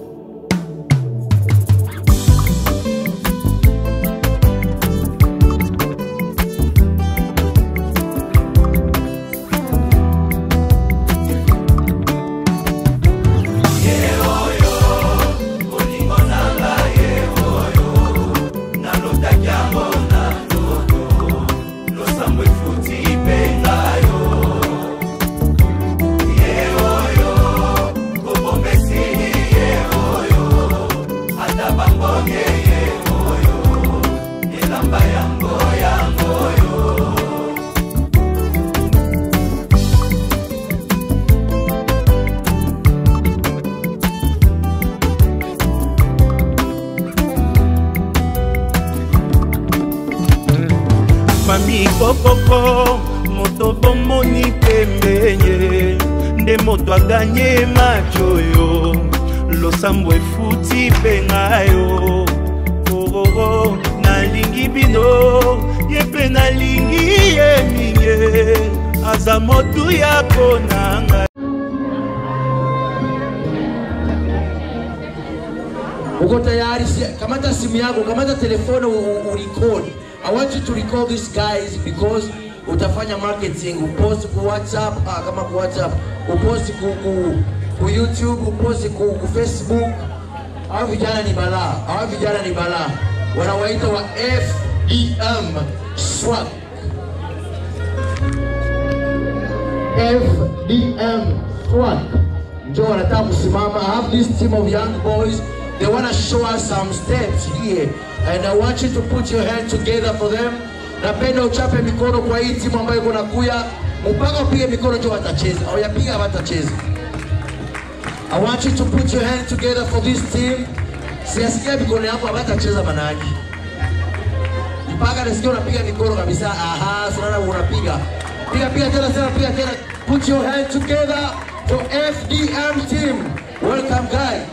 Mami kokoko moto bomoni pembenye nde moto aganye macho yo losambo efuti pengayo. Oh oh oh nalingi bino yepe nalingi ye minye aza motu ya ponanga. Uko tayari? Kamata simu yako, kamata telefoni urecord. I want you to record these guys because utafanya marketing, upost ku WhatsApp, ah, kama ku WhatsApp, upost ku, ku, ku YouTube, upost ku, ku Facebook. Hao vijana ni balaa, hao vijana ni balaa. Wanawaita wa F D M swag. F D M swag. Njoo wanataka kusimama. I have this team of young boys. They want to show us some steps here. And I want you to put your hand together for them. Napenda uchape mikono kwa hii timu ambayo iko nakuya. Mpaka upige mikono ndio watacheza. Au yapiga watacheza. I want you to put your hand together for this team. Siasikia mikono yako watacheza manaki. Mpaka nisikia unapiga mikono kabisa. Aha, sana unapiga. Piga piga tena tena piga tena. Put your hand together for F D M team. Welcome guys.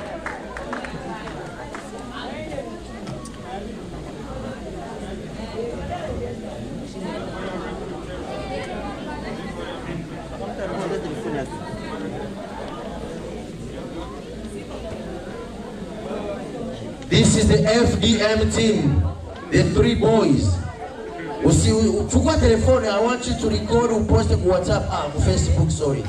This is the F D M team, the three boys. Chukua telefoni, I want you to record and post on WhatsApp, ah, on Facebook, sorry.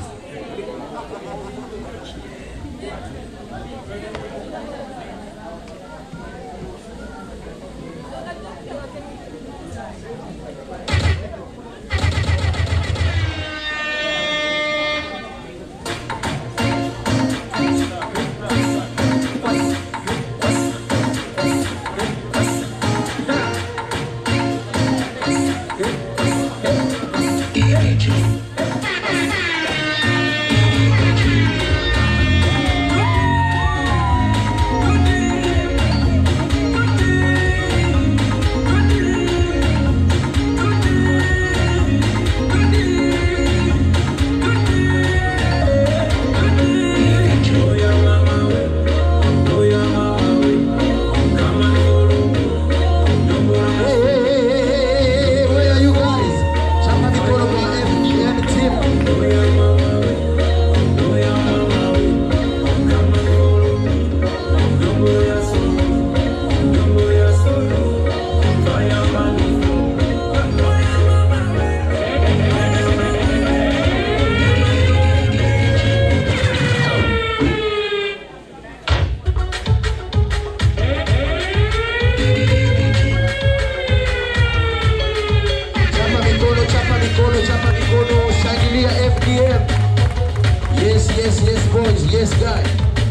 yes, yes, boys, yes, guys.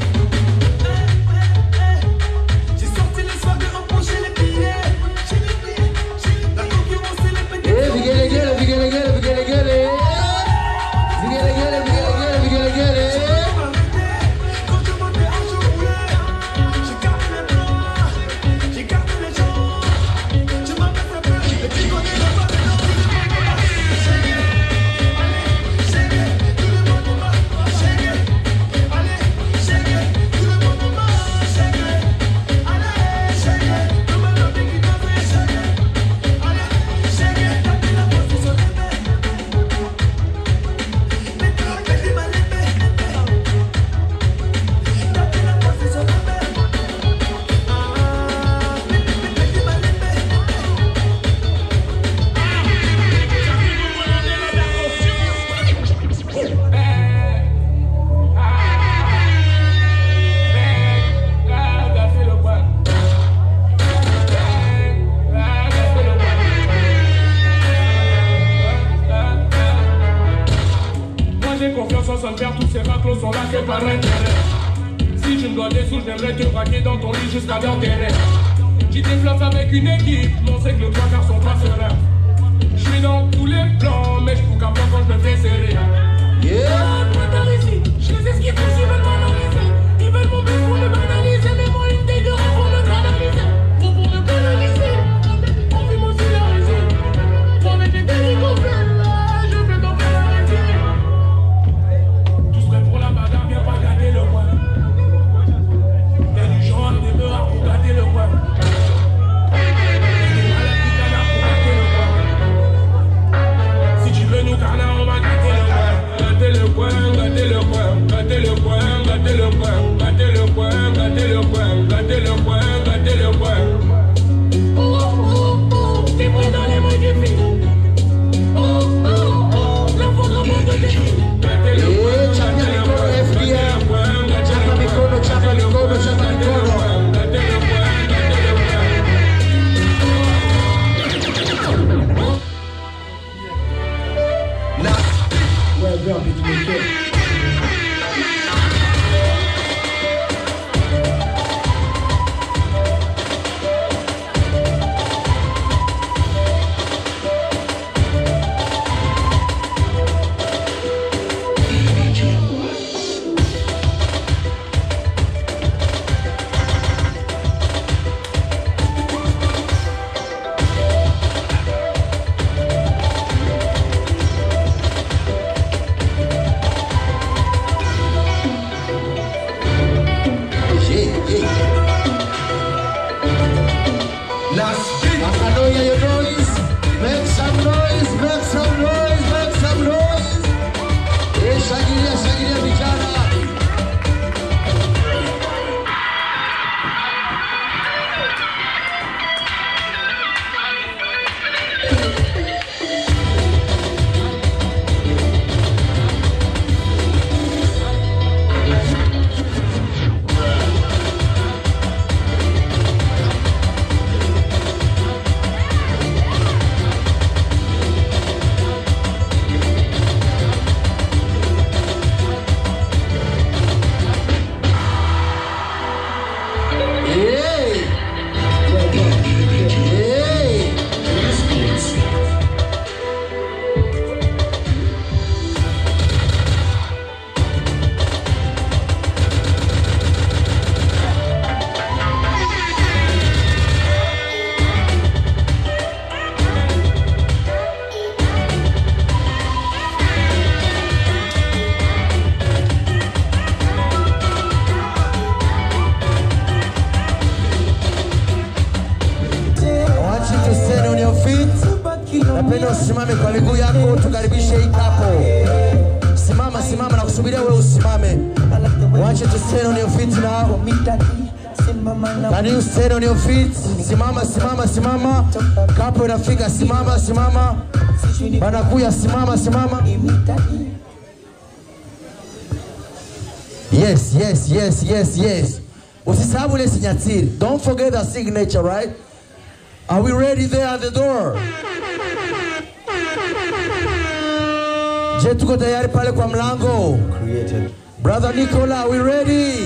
Hey, vigele, vigele, vigele, vigele, vigele, vigele. Vigele, vigele, vigele, vigele, vigele. Si tu me dois des sous, j'aimerais te braquer dans ton lit jusqu'à l'enterrer. J'y déplace avec une équipe, mon sait que le trois quarts sont pas sereins. Je suis dans tous les plans, mais je trouve qu'à quand je me fais serrer. Yeah! Je les esquive tous, ils veulent m'analyser. Ils veulent mon but pour me banaliser. Mais moi, une taille de rêve pour me canaliser. Pour pour me canaliser. On fait mon scénarisé. Pour mettre des délits qu'on fait. Je vais t'en faire arrêter. Tout serait pour la bagarre, viens pas gâter le coin. Y'a du genre des meurs pour gâter le coin. Si tu veux nous carner, on va gâter le coin. Gâter le coin, gâter le coin, gâter le coin, gâter le coin, gâter le coin, gâter le coin, gâter le coin, gâter le coin. Oh oh oh oh, t'es pris dans les mains du fils. Oh oh oh, l'enfant de mon de défi. Gâter le coin, gâter le coin, gâter le coin, gâter le coin, gâter le coin, gâter le coin, gâter le coin. Ouais, bien, mais tu me fais. Napenda usimame kwa miguu yako, tukaribishe hii kapo. Simama, simama na kusubiria wewe usimame. Want you to stand on your feet now. Can you stand on your feet? Simama, simama, simama. Kapo inafika, simama, simama. Banakuya, simama, simama. Yes, yes, yes, yes, yes. Usisahau ile sinyatiri. Don't forget the signature, right? Are we ready there at the door? Je, tuko tayari pale kwa mlango? Brother Nicola, we ready?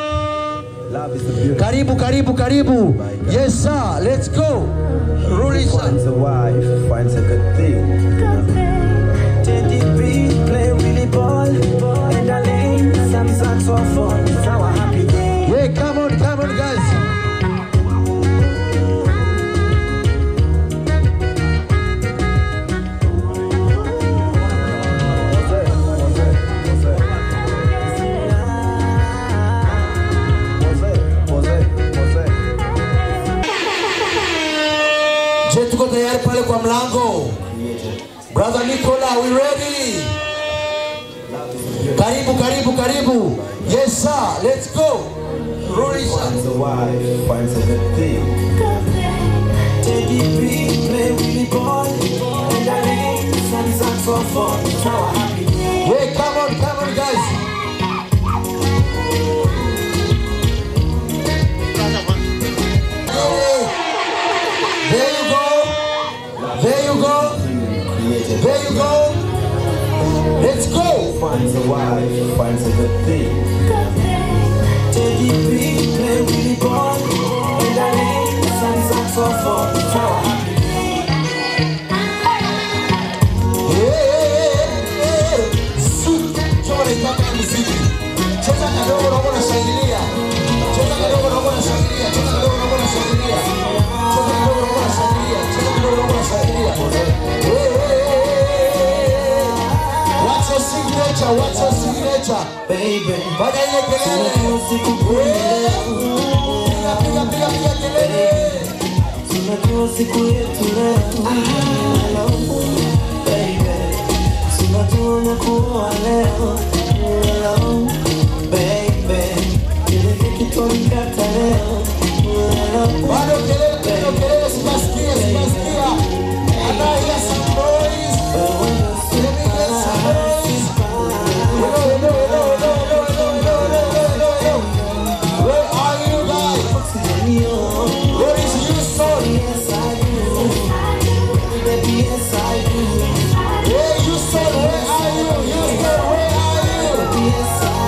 Karibu, karibu, karibu. Yes, sir. Let's go. Ruli, sir. Finds a wife, finds a good thing. Teddy B, play really ball. And I lay some saxophone. It's our happy day. Yeah, come on, come on, guys. Je, tuko tayari pale kwa mlango? Brother Nicola, we ready? Karibu, karibu, karibu. Yes, sir. Let's go. Ruri, sir. Finds a wife, finds a good thing. Teddy B, play really ball. And I lay some saxophone. It's our happy day. Yeah, come on, come on, guys. There you go. There you go. There you go. Let's go. Finds a wife, finds a good thing. Teddy B, play really ball. And I lay some saxophone. It's our happy day. Yeah. Zoom. Choma nitaka muziki. Cheza kidogo na mbona shangilia. Cheza kidogo na mbona shangilia. Cheza kidogo na mbona shangilia. Cheza kidogo na mbona shangilia. Cheza kidogo na mbona shangilia. What's your signature? What's your signature? Baby, Baga ile kelele. Piga, piga, piga, piga kelele. tunajua siku yetu leo. Hello, baby, tunajua nakuwa leo. Hello, baby, kile kitu nikata leo. Hello, bado kelele, bado kelele, sipasikia, sipasikia. Anaya some noise. Let me get some noise. Hello, hello, hello, hello, hello, hello, hello, hello, hello. Where are you guys? Where is Houston? yes I do. Baby, yes I do. Hey Houston, where are you? Houston, where are you? Yes I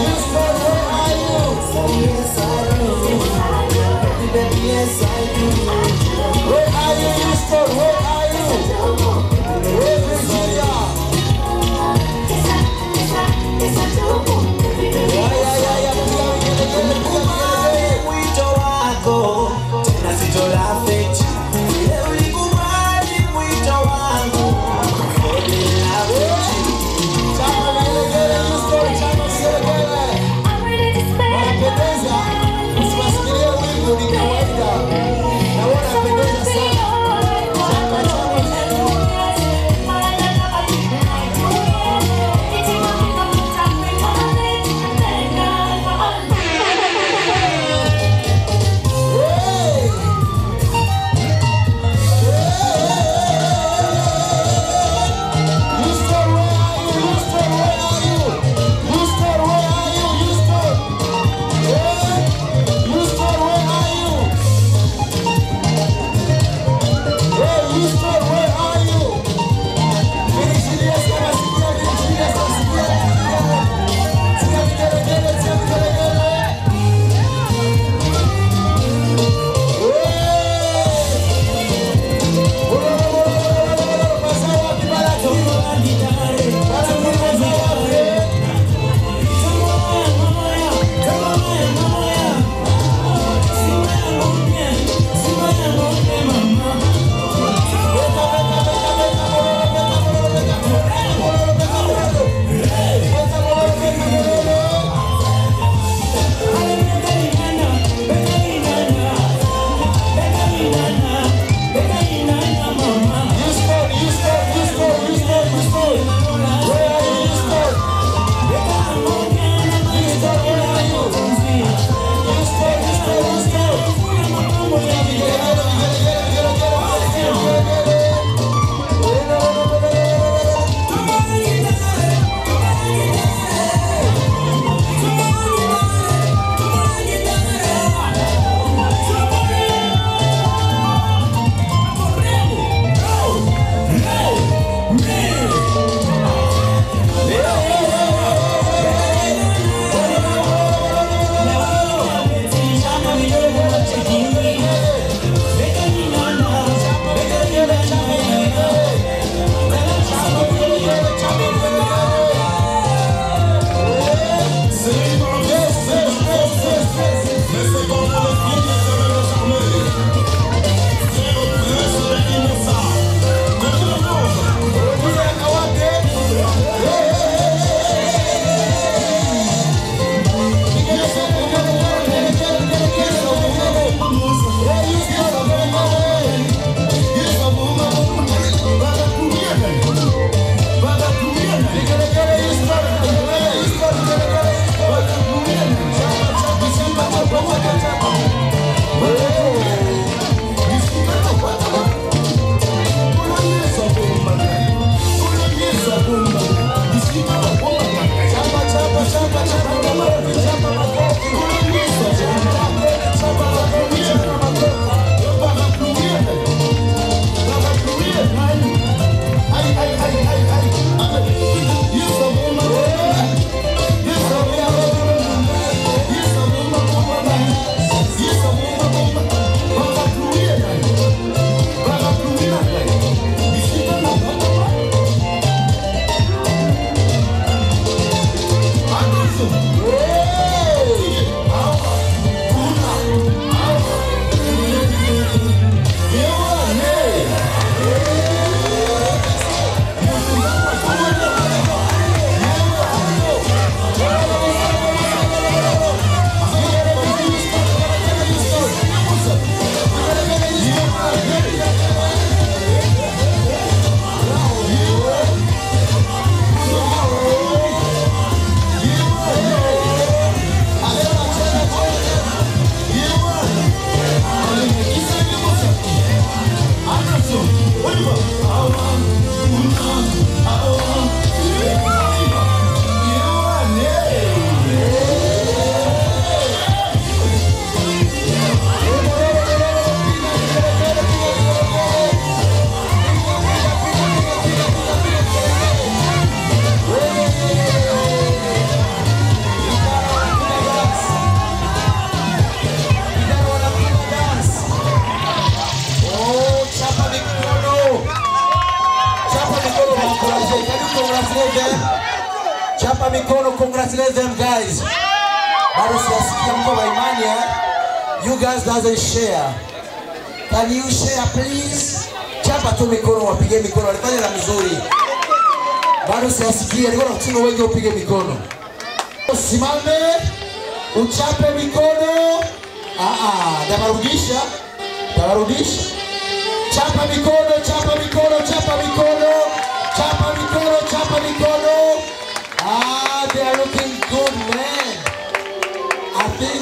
them. Chapa mikono, congratulate them guys. Bado siyasikia mko wa imani eh? You guys doesn't share. Can you share please? Chapa tu mikono, wapige mikono, walifanya la mzuri. Bado siyasikia, niko na kuchunga wengi upige mikono. Usimame, uchape mikono. Ah ah, dabarudisha. Dabarudisha. Chapa mikono, chapa mikono, chapa mikono. Chapa mikono, chapa mikono. Ah, they are looking good, man. I think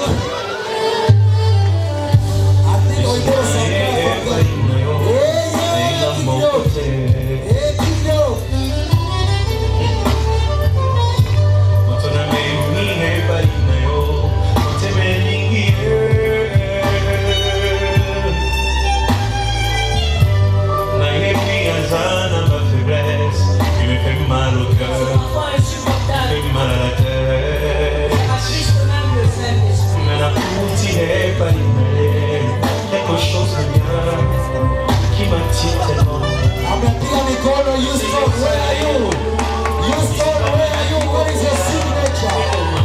I think we got some. Hey, hey, Kino. Houston, where are you? Houston, where are you? What is your signature?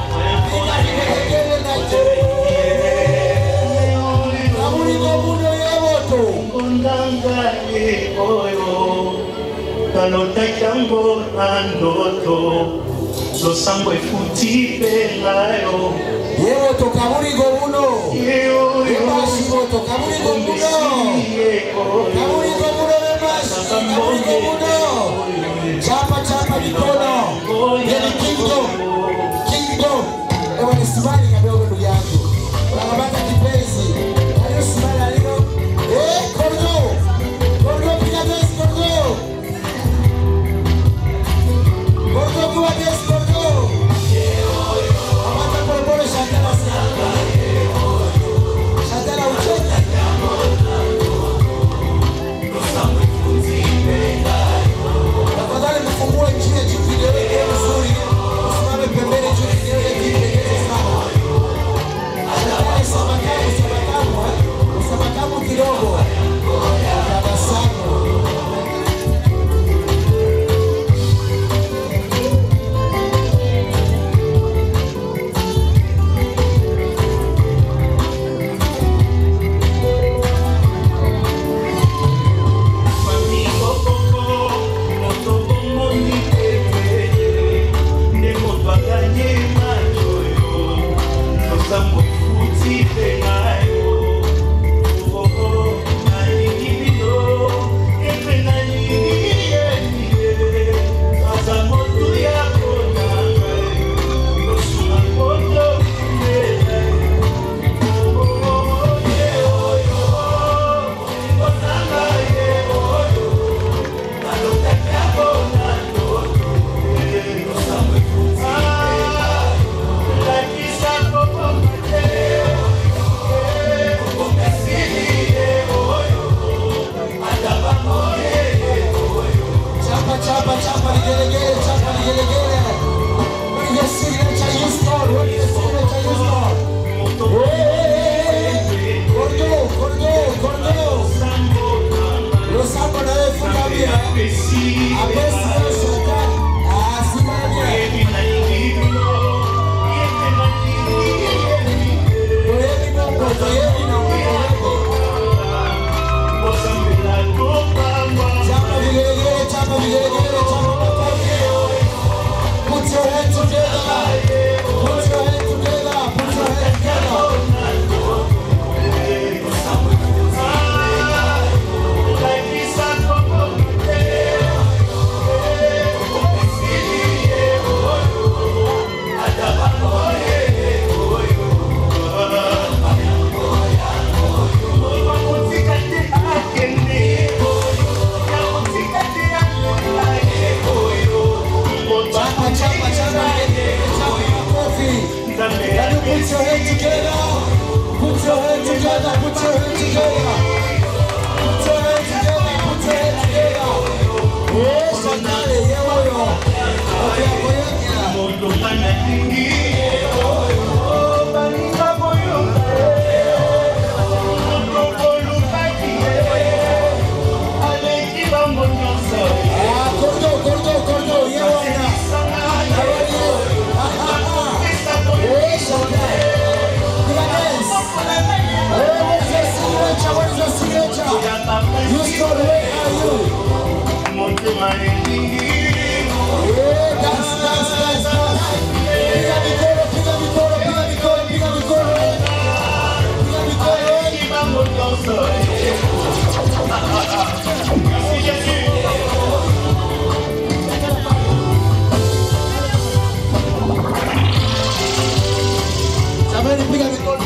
Kalota jambo nandoto losambo efuti bengayo Yewo to kaburi gomuno Yebashi to kaburi gomuno Kaburi gomuno Yebashi kaburi gomuno Chapa chapa mikono Yeni kingdom Kingdom Ewa ni simani kadogo ndugu yangu Wanabata kipenzi Aliyo simani aliyo Eh kordo Kordo pika besi kordo Kordo kuwa besi kordo Amata pole pole Shantala sana Shantala ucheka Tafadhali mfungue njia juu video ile nzuri usimame pembeni juu video ile kipendeze sana Shantala sabakamu sabakamu sabakamu kidogo tabasamu Cordo, cordo, cordo, yeah, Jamani, piga mikono.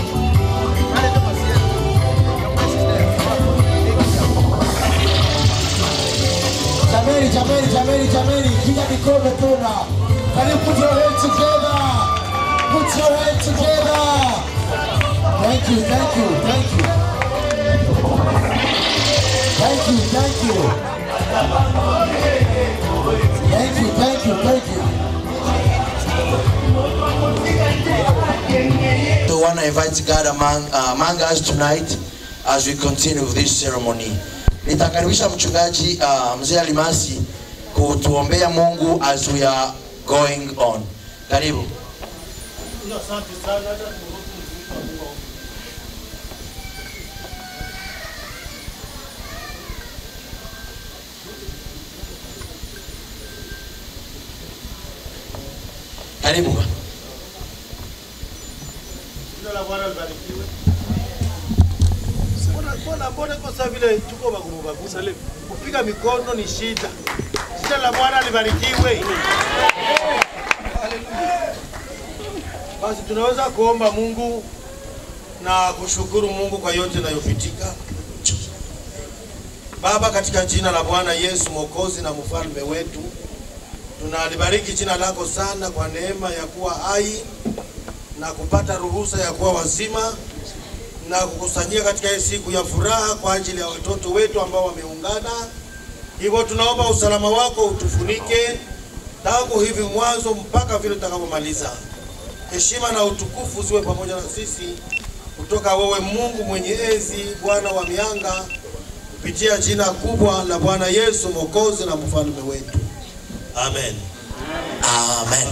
Jamani, jamani, jamani, jamani, piga mikono tena. Can you put your hands together? Put your hands together. Thank you, thank you, thank you. Thank you, thank you. Thank you, thank you, thank you. So I want to invite God among, uh, among us tonight as we continue with this ceremony. Nitakaribisha mchungaji uh, Mzee Alimasi kutuombea Mungu as we are going on. Karibu. Karibu. Jina la Bwana libarikiwe. Mbona mbona kwa sababu vile tuko bagumu bagumu. Kupiga mikono ni shida. Jina la Bwana libarikiwe. Basi tunaweza kuomba Mungu na kushukuru Mungu kwa yote yanayopitika. Baba, katika jina la Bwana Yesu Mwokozi na mfalme wetu, tunalibariki jina lako sana kwa neema ya kuwa hai na kupata ruhusa ya kuwa wazima na kukusanyia katika hii siku ya furaha kwa ajili ya watoto wetu ambao wameungana. Hivyo tunaomba usalama wako utufunike tangu hivi mwanzo mpaka vile tutakapomaliza. Heshima na utukufu ziwe pamoja na sisi kutoka wewe Mungu mwenye enzi, Bwana wa mianga, kupitia jina kubwa la Bwana Yesu Mwokozi na mfalme wetu. Amen. Amen.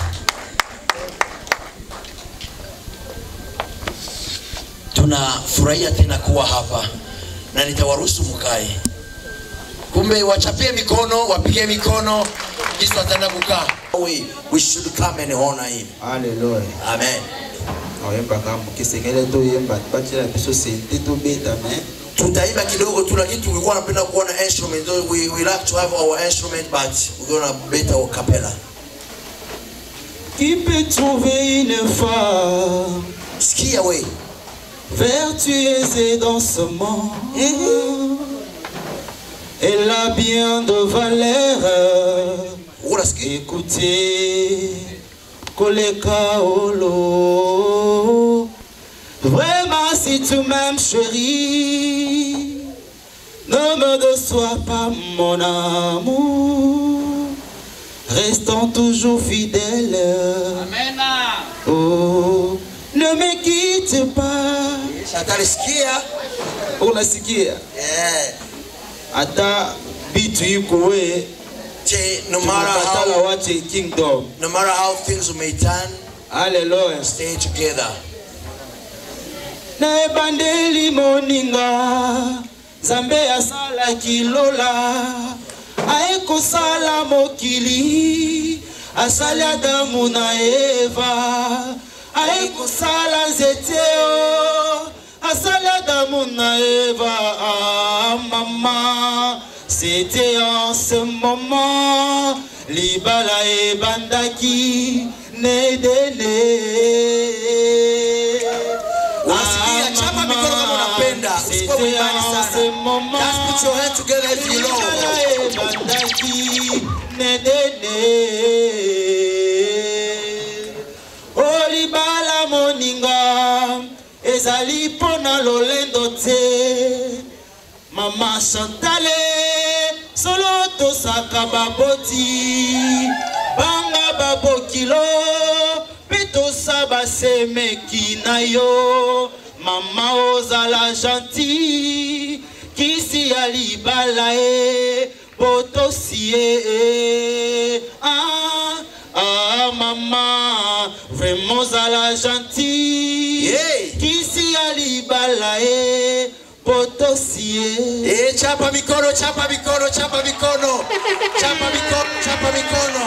Tunafurahia tena kuwa hapa na nitawaruhusu mkae. Kumbe wachapie mikono, wapige mikono, kisha wataenda kukaa. We, we should come and honor him. Hallelujah. Amen. Oyemba kama kisengele to yemba bachira biso sente to beta men. Tutaimba kidogo tu, lakini tulikuwa tunapenda kuona instrument. We we like to have our instrument, but we're gonna better our cappella. Qui peut trouver une femme Skia way vertueuse et dans ce monde? Elle a bien de valeur. Écoutez, Koleka Olo. Vraiment, si tu m'aimes, chérie, ne me déçois pas, mon amour. Restons toujours fidèles. Amen. Oh, ne me quitte pas. Shatalisikia? Unasikia? Yeah. Ata bitu ikuwe. No matter how watch a kingdom. No matter how things may turn. Hallelujah. Stay together. Na ebandeli moninga Zambe asala kilola Aeko sala mokili Asali Adamu na Eva Aeko sala nzeteo Asali Adamu na Eva. Ah maman, c'était en ce moment Libala e bandaki Nedele. Unasikia, chapa mikono kama unapenda. Usikuwa mwimani sana. Just put your hands together if you know. Olibala moninga ezali pona lolendo te. Mama Chantale solo tosaka baboti banga babokilo Pito saba semeki na yo. Mama ozala gentil Kisi alibala e Potosi e. Ah, ah mama Vraiment ozala gentil Kisi alibala e Potosi e. Eh, chapa mikono, chapa mikono, chapa mikono. Chapa mikono, chapa mikono.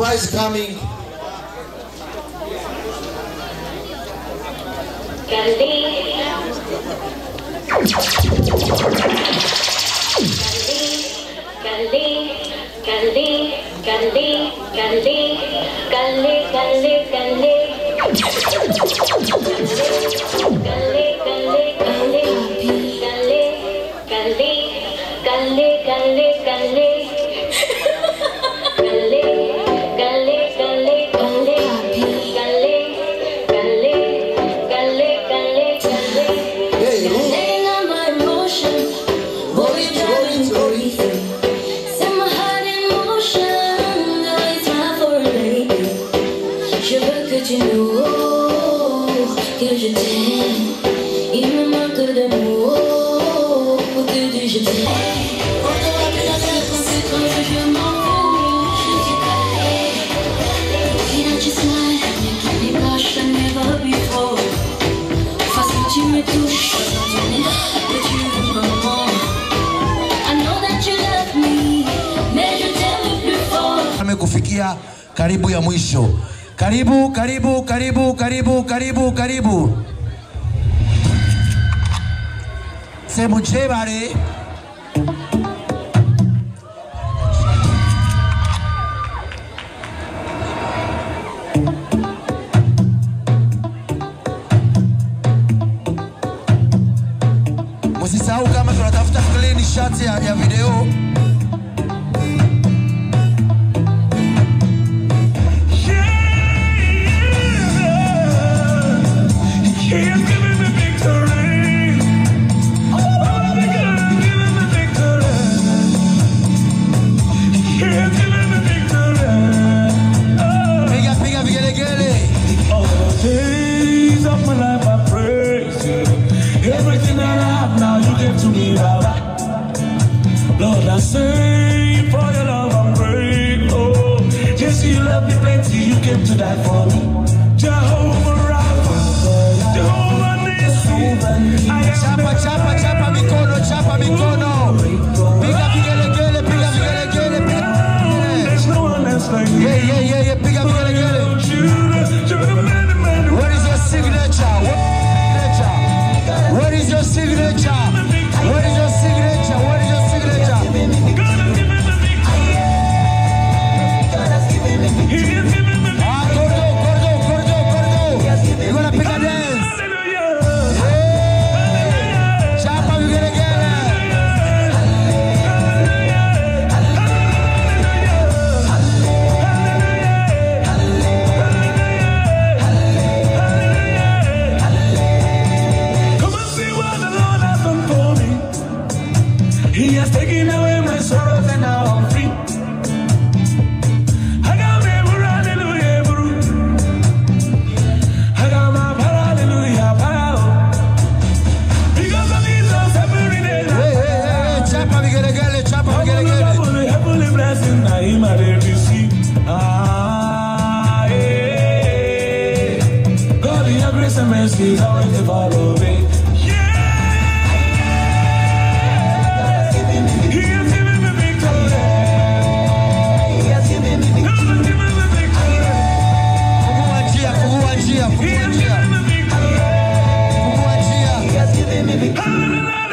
surprise coming. Kufikia karibu ya mwisho. Karibu, karibu, karibu, karibu, karibu, karibu. Semu chebare. Msisahau kama tunatafuta clean shot ya, ya video. To die for me, Jehovah Rapha, Jehovah Nissi. Chapa, chapa, chapa mikono, chapa mikono. Piga vigelegele, piga vigelegele, piga. There's no one else like you. Yeah, yeah, yeah, yeah. Piga vigelegele. What is your signature? What is your signature? What is your signature? What is your signature? You're gonna pick a dance. Yeah. Chapa, you gonna get it. Come and see what the Lord has done for me. He has taken away my sorrows and now I'm free. Ah, yeah. God, your grace and mercy is always to follow me. Yeah. He has given me victory. He has given me victory. God has given me victory. He has given me victory. He has given me victory.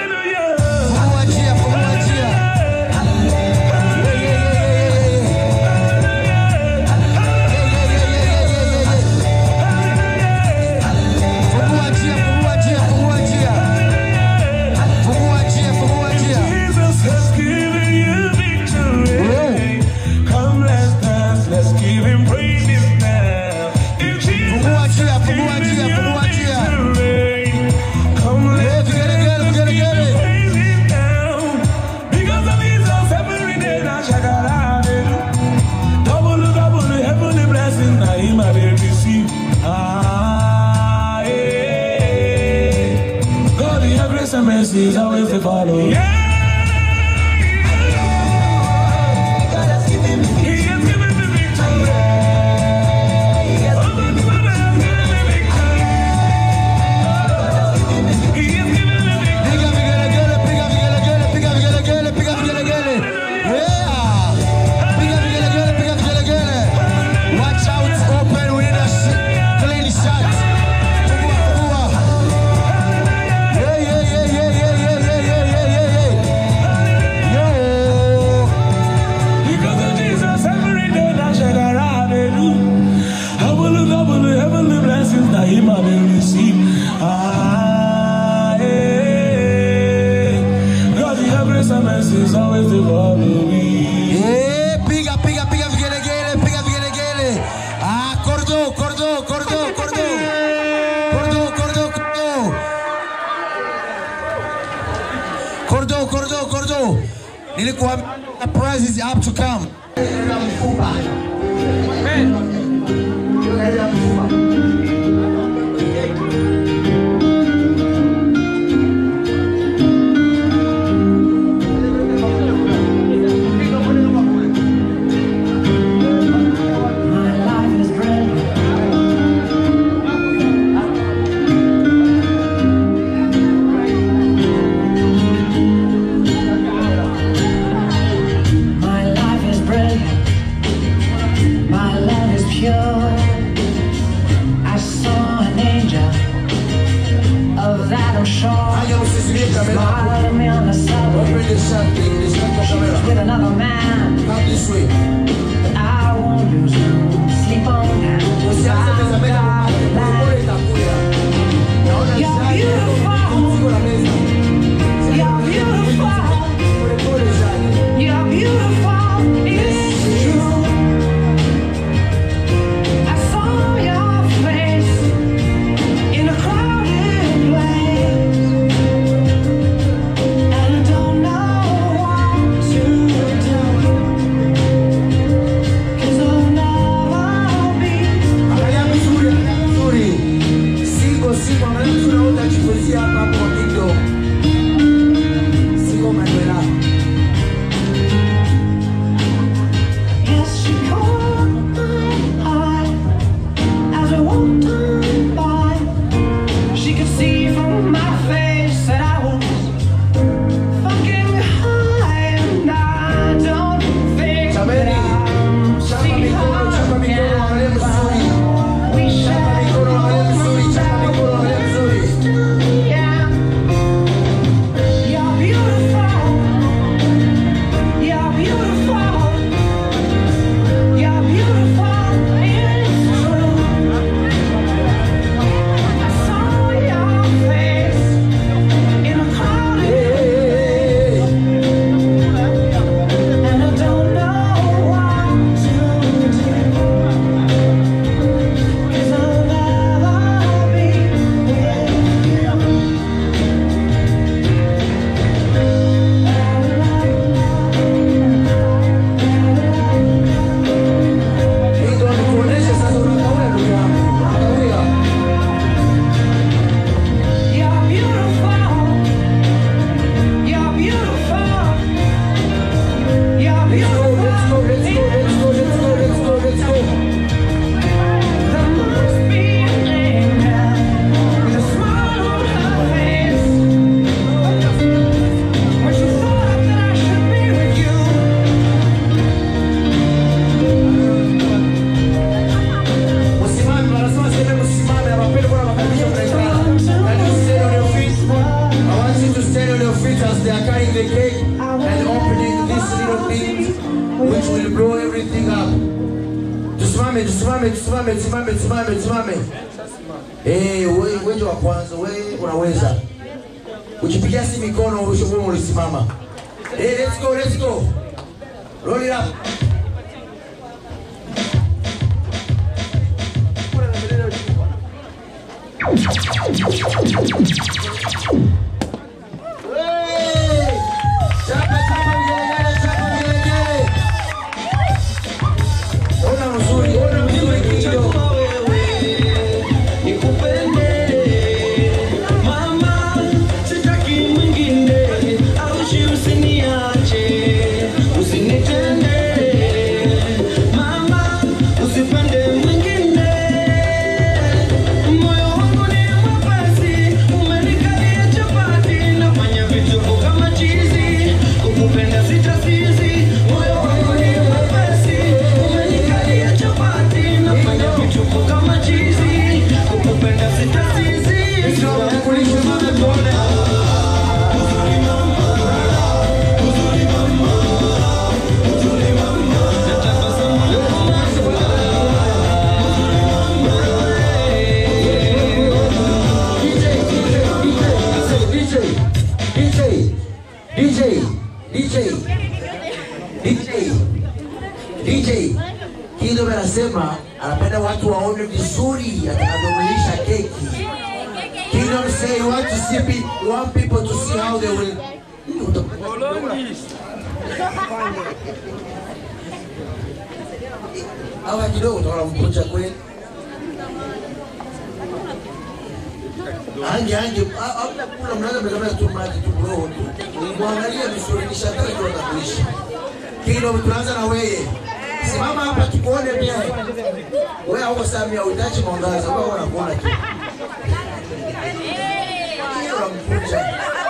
Mercies always to follow. Yeah. God has given me victory. He has given me victory. He has given me victory. He has given me victory. Piga vigelegele, piga vigelegele, piga vigelegele, piga vigelegele. Yeah. Piga vigelegele, piga vigelegele. go. Nilikuwa the prize is up to come. With another man, not this way. But I won't lose you. Sleep on that. You're beautiful. You're beautiful. You're beautiful. It's true. I saw your face in a crowded place, and I don't know. Tusimame, tusimame, tusimame, tusimame, tusimame. Eh, wewe wewe wa kwanza, wewe unaweza. Ukipigia si mikono ushobomo ulisimama. Eh, let's go, let's go. Roll it up. Anasema anapenda watu waone vizuri atakavyolisha keki. Kingdom say you want to see people, you want people to see how they will Hawa kidogo tunampunja kweli. Ange ange hata kula mnaanza mnaanza tu maji tu bro. Muangalie vizuri ni shatani ndio atakuishi. Kilo tunaanza na wewe. Simama hapa tukuone pia. Wewe hauko Samia utachi mwangaza wewe unakuona tu. Hiyo unampunja.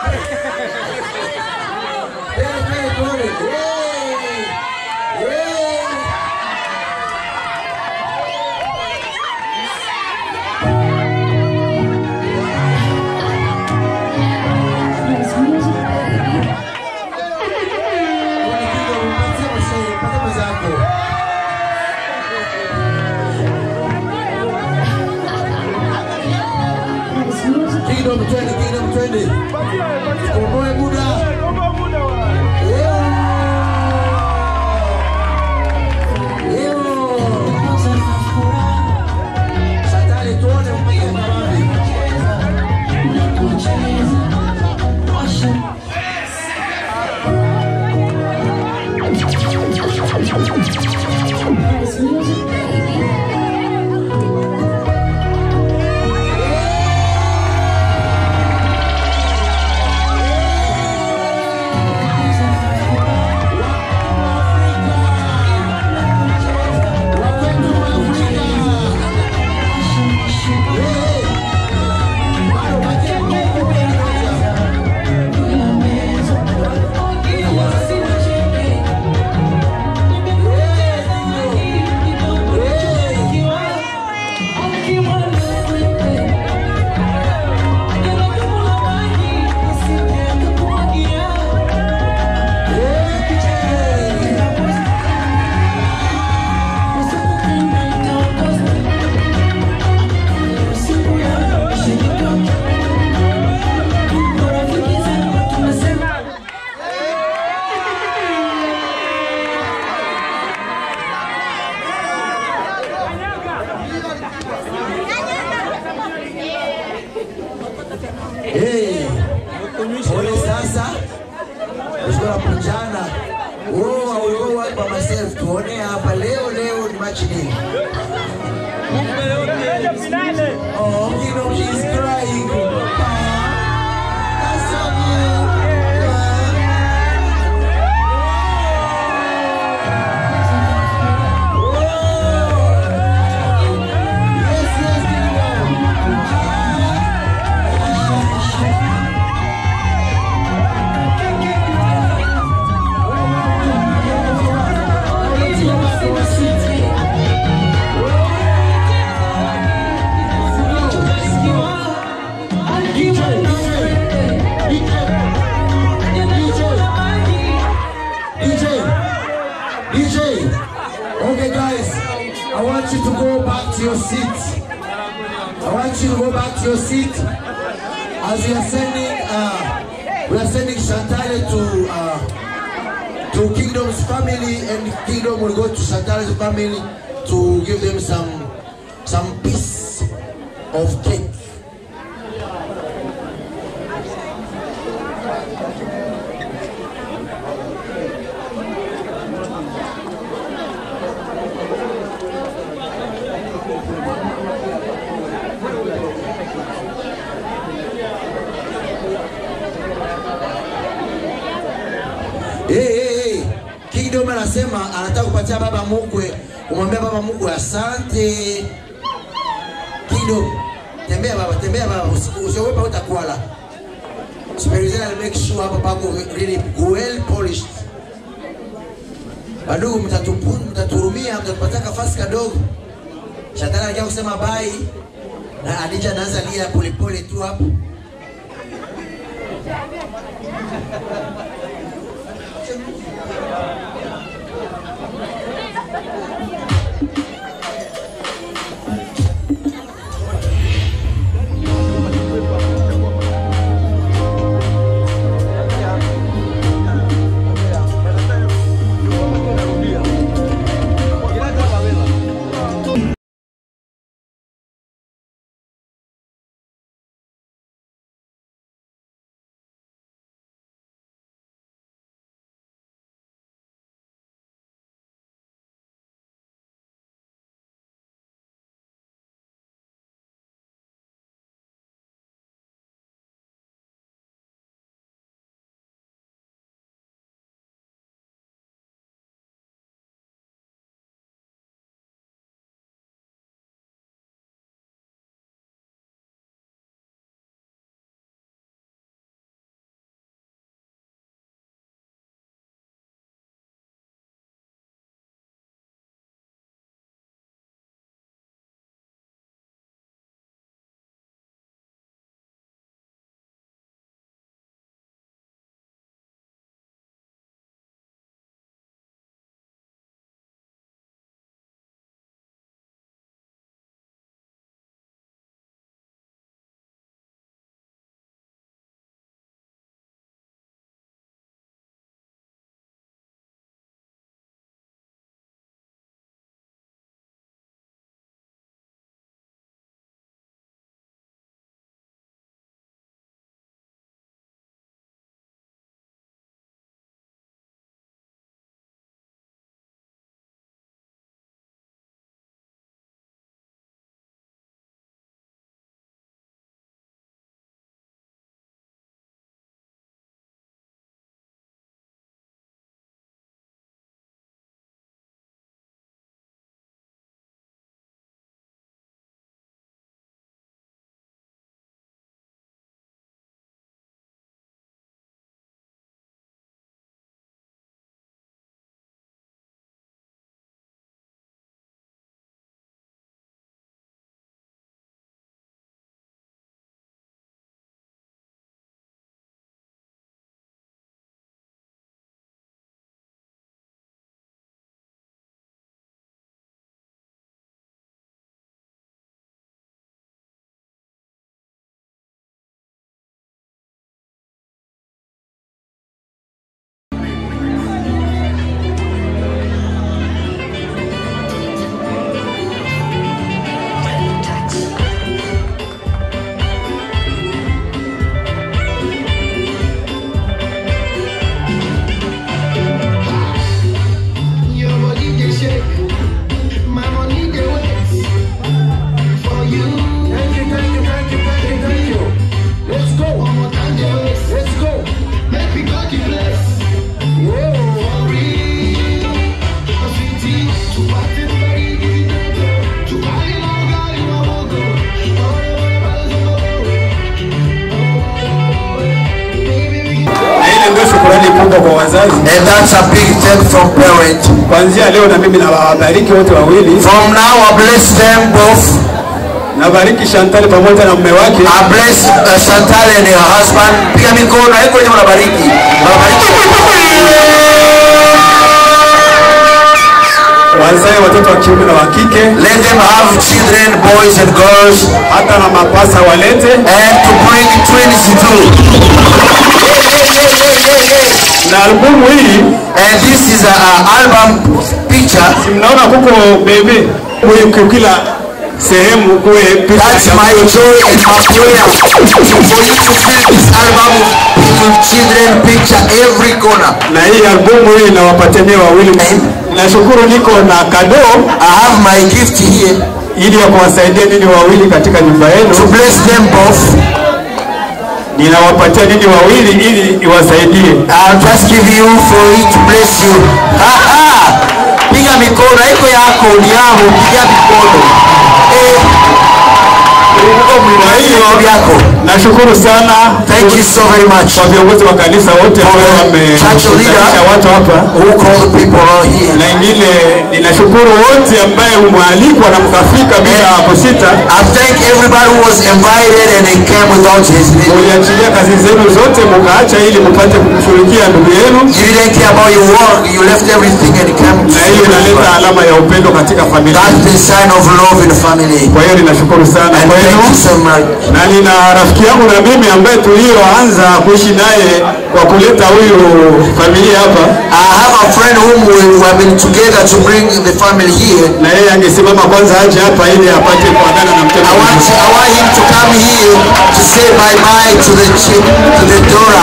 Eh eh tuone. Eh. Eh. Kingdom twende, kingdom twende. Komboe muda. Shatani tuone mpige mababi. Hey, pole sasa. Ushikora punjana. Oh, I will go out by myself. Tuone hapa leo leo ni match day. Oh, you know she's crying. That's so Okay guys, I want you to go back to your seat. I want you to go back to your seat. As we are sending, uh, we are sending Shantale to uh, to Kingdom's family, and Kingdom will go to Shantale's family to give them some some piece of cake. Hey, hey, hey. Kingdom anasema anataka kupatia baba mkwe, umwambia baba mkwe asante. Kingdom, tembea baba, tembea baba, usiogopa utakuala. Supervisor will make sure hapa pako really well polished. Badugu mtatupuni, mtaturumia, mtatupatia kafasi kadogo. Shatana anataka kusema bye. Na Adija anaanza lia polepole tu hapo. kubwa kwa wazazi. And that's a big thing from parents. Kuanzia leo na mimi nawabariki wote wawili. From now I bless them both. Nabariki Chantal pamoja na mume wake. I bless uh, Chantal and her husband. Piga mikono haiko wenye wanabariki. Wazae watoto wa kiume na wa kike. Let them have children, boys and girls. Hata na mapasa walete. And to bring twins too. Na albumu hii, and this is a, a album picture. Mnaona kuko bebe huyu kila sehemu kuwe picha. That's my joy and my prayer for you to fill this album with children picture every corner. Na hii albumu hii nawapatia wawili. Nashukuru niko na kado. I have my gift here ili ya kuwasaidia nini wawili katika nyumba yenu. To bless them both. Ninawapatia nini wawili ili iwasaidie. I'll just give you for it to bless you. Ha ha. Piga mikono iko yako ni yangu, piga mikono. Eh. Kwa hiyo yako. Nashukuru sana. Thank you so very much. Kwa viongozi wa kanisa wote ambao wameshirikisha watu hapa. Who call people out here. Na ingine ninashukuru wote ambaye mwalikwa na mkafika bila kusita. I thank everybody who was invited and they came without hesitation. Uliachilia kazi zenu zote mkaacha ili mpate kumshirikia ndugu yenu. You didn't care about your work, you left everything and came. Na hiyo inaleta alama ya upendo katika familia. That's the sign of love in the family. Kwa hiyo ninashukuru sana kwa hiyo. So na nina rafiki yangu na mimi ambaye tulioanza kuishi naye kwa kuleta huyu familia hapa. I have a friend whom we have been together to bring the family here. Na yeye angesimama kwanza aje hapa ili apate kuagana na mtoto. I want I want him to come here to say bye bye to the chick, to the Dora.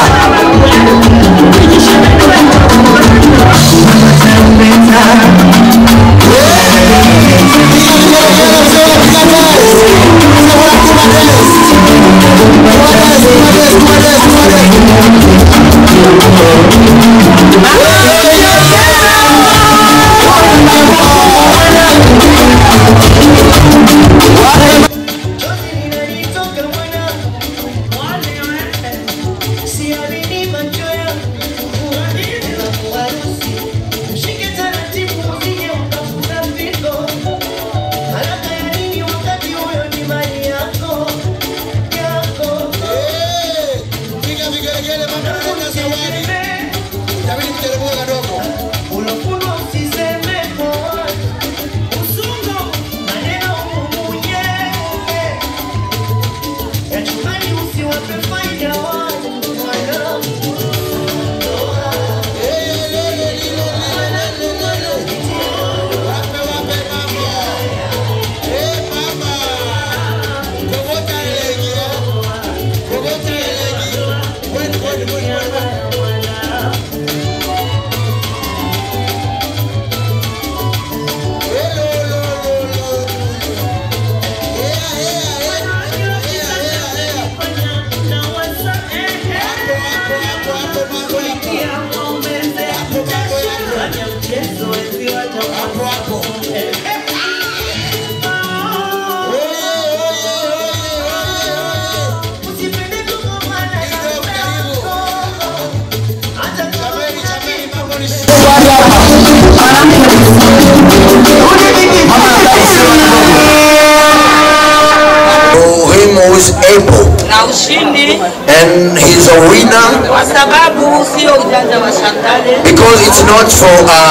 Him who is able, na ushindi, and he's a winner kwa sababu sio ujanja wa Chantal, because it's not for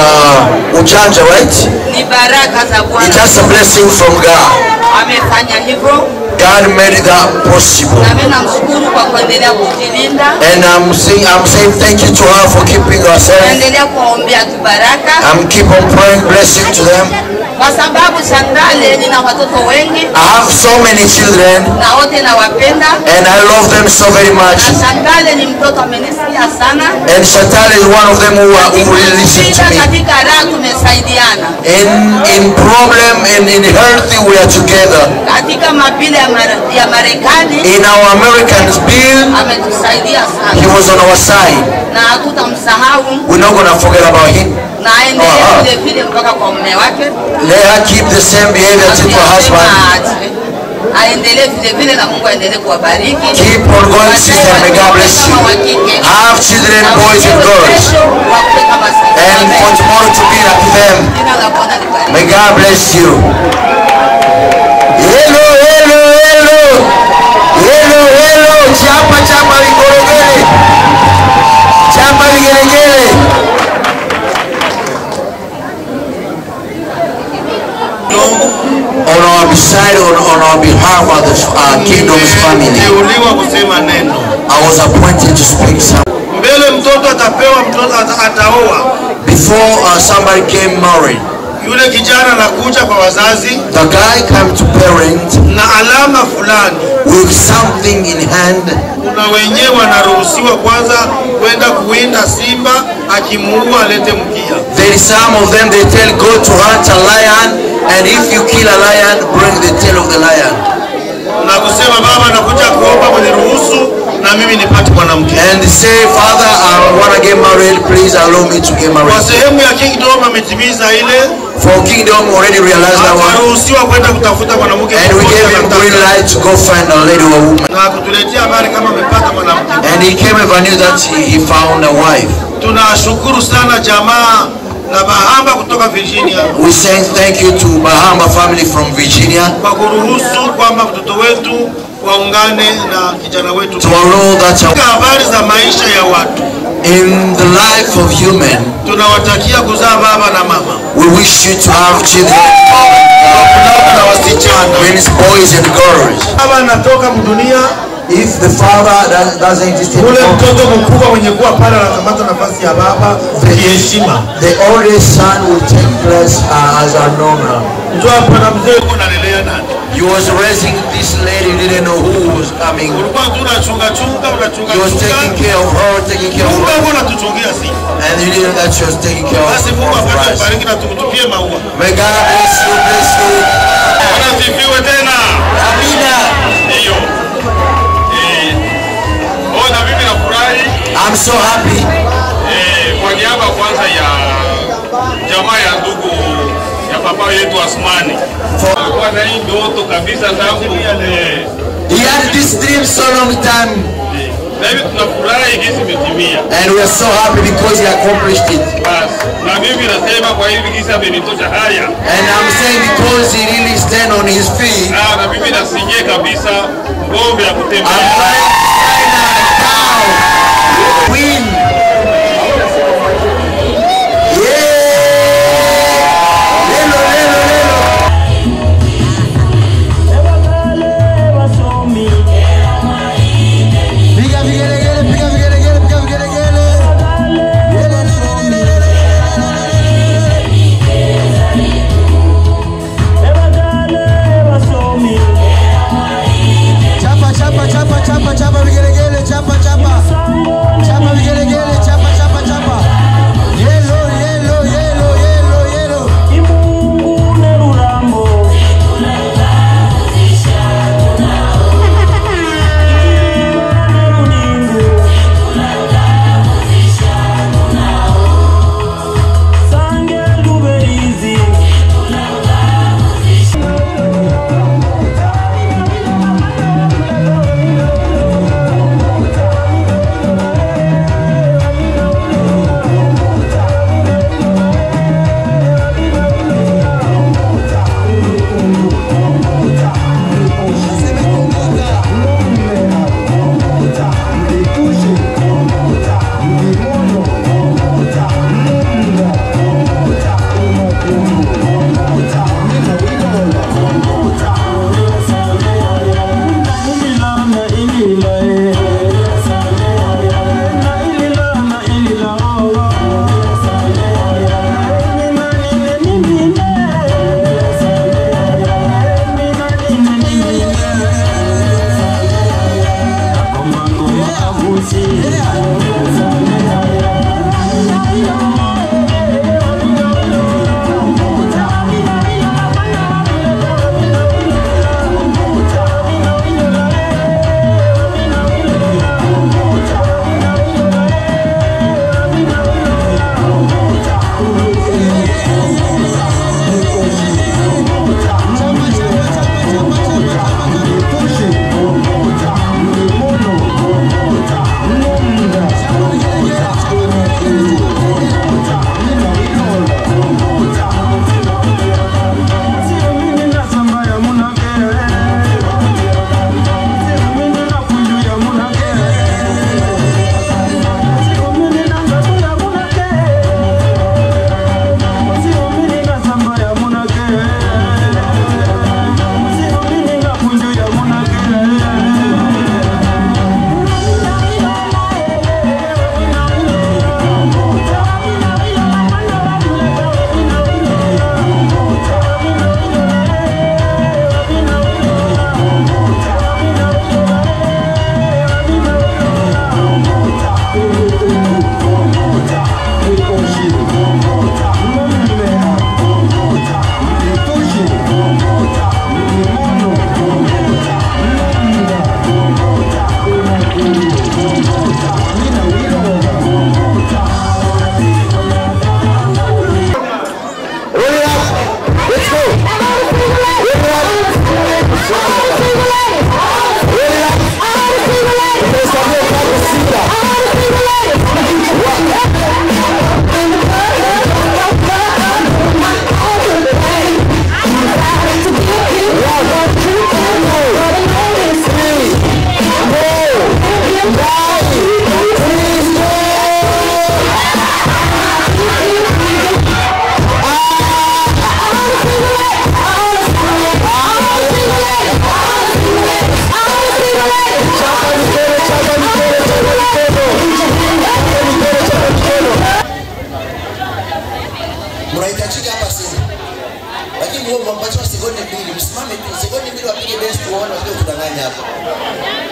uh, ujanja, right? ni baraka za Bwana. It's just a blessing from God. Amefanya hivyo. God made that possible. Na mimi namshukuru kwa kuendelea kujilinda. And I'm saying, I'm saying thank you to her for keeping herself. Naendelea kuombea tu baraka. I'm keep on praying blessing to them. Kwa sababu Chantal nina watoto wengi. I have so many children. Na wote nawapenda. And I love them so very much. Na Chantal ni mtoto amenisikia sana. And Chantal is one of them who, are, who really listen to me. Katika raha tumesaidiana. In in problem and in health we are together. Katika mabile ya Marekani. In our American bill. Ametusaidia sana. He was on our side. Na hatutamsahau. We're not gonna forget about him. Na aendelee vile vile mpaka kwa mume wake. Let her keep the same behavior to her husband. aendelee vile vile na Mungu aendelee kuwabariki. Keep on going, sister. May God bless you. Have children, boys and girls. And for tomorrow to be like them. May God bless you. Hello, hello, hello. Hello, hello. Chapa, chapa, vigorogele. Chapa, vigelegele. On our side, on, on our behalf of the uh, Kingdom's family, I was appointed to speak some. Before uh, somebody came married, yule kijana anakuja kwa wazazi, the guy came to parent na alama fulani with something in hand. Kuna wenyewe wanaruhusiwa kwanza kwenda kuwinda simba, akimuua alete mkia. There is some of them they tell go to hunt a lion, and if you kill a lion, bring the tail of the lion. Na kusema baba nakuja kuomba mniruhusu na mimi nipate mwanamke. And say father I want to get married, please allow me to get married. Kwa sehemu ya Kingdom ametimiza ile. For Kingdom already realized that one. Akaruhusiwa kwenda kutafuta mwanamke. And we gave him green light to go find a lady or woman. Na kutuletea habari kama amepata mwanamke. And he came and knew that he, he found a wife. Tunashukuru sana jamaa na Bahamba kutoka Virginia. We say thank you to Bahamba family from Virginia. Kwa kuruhusu kwamba mtoto wetu waungane na kijana wetu. To allow that habari za maisha ya watu. In the life of human, tunawatakia kuzaa baba na mama. We wish you to have children. Na wasichana. Means boys and girls. Baba anatoka mdunia. If the father doesn't exist in ule mtoto mkubwa mwenye kuwa pale anakamata nafasi ya baba kiheshima. The oldest son will take place uh, as a normal. Ndio hapa na mzee unalelea nani? You was raising this lady, you didn't know who was coming. Ulikuwa unachunga chunga unachunga. You was taking care of her, taking care of her. Mungu anatuchungia sisi. And you didn't know that she was taking care of her. Basi Mungu apate kubariki na tukutupie maua. May God bless you, bless you. Anasifiwe tena. Amina. Ndio. I'm so happy. Eh, kwa niaba kwanza ya jamaa ya ndugu ya papa yetu Asmani. Alikuwa na hii ndoto kabisa tangu eh. He had this dream so long time. Na hivi tunafurahi hizi imetimia. And we are so happy because he accomplished it. Bas, na mimi nasema kwa hivi kisa amenitosha haya. And I'm saying because he really stand on his feet. Ah, na mimi nasinye kabisa ngombe ya kutembea. Win. Chapa chapa chapa chapa chapa vigelegele chapa chapa chapa vigelegele.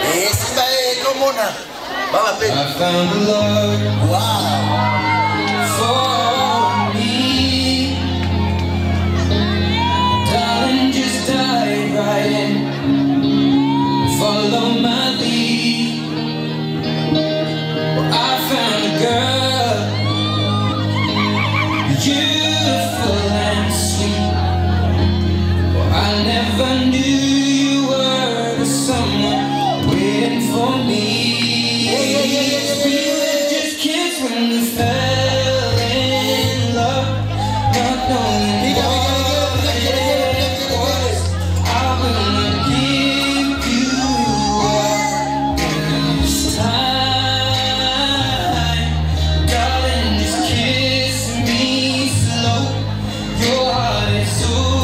Eh, Simba eh, komona. Baba pe. I found the love. Wow. For me. Darling, just dive right in. Follow my lead. I found a girl, beautiful and sweet. I never knew you were the someone waiting for me. We were just kids when we fell in love, not knowing what it was. I will give you up this time, darling. Just kiss me slow. Your heart is so.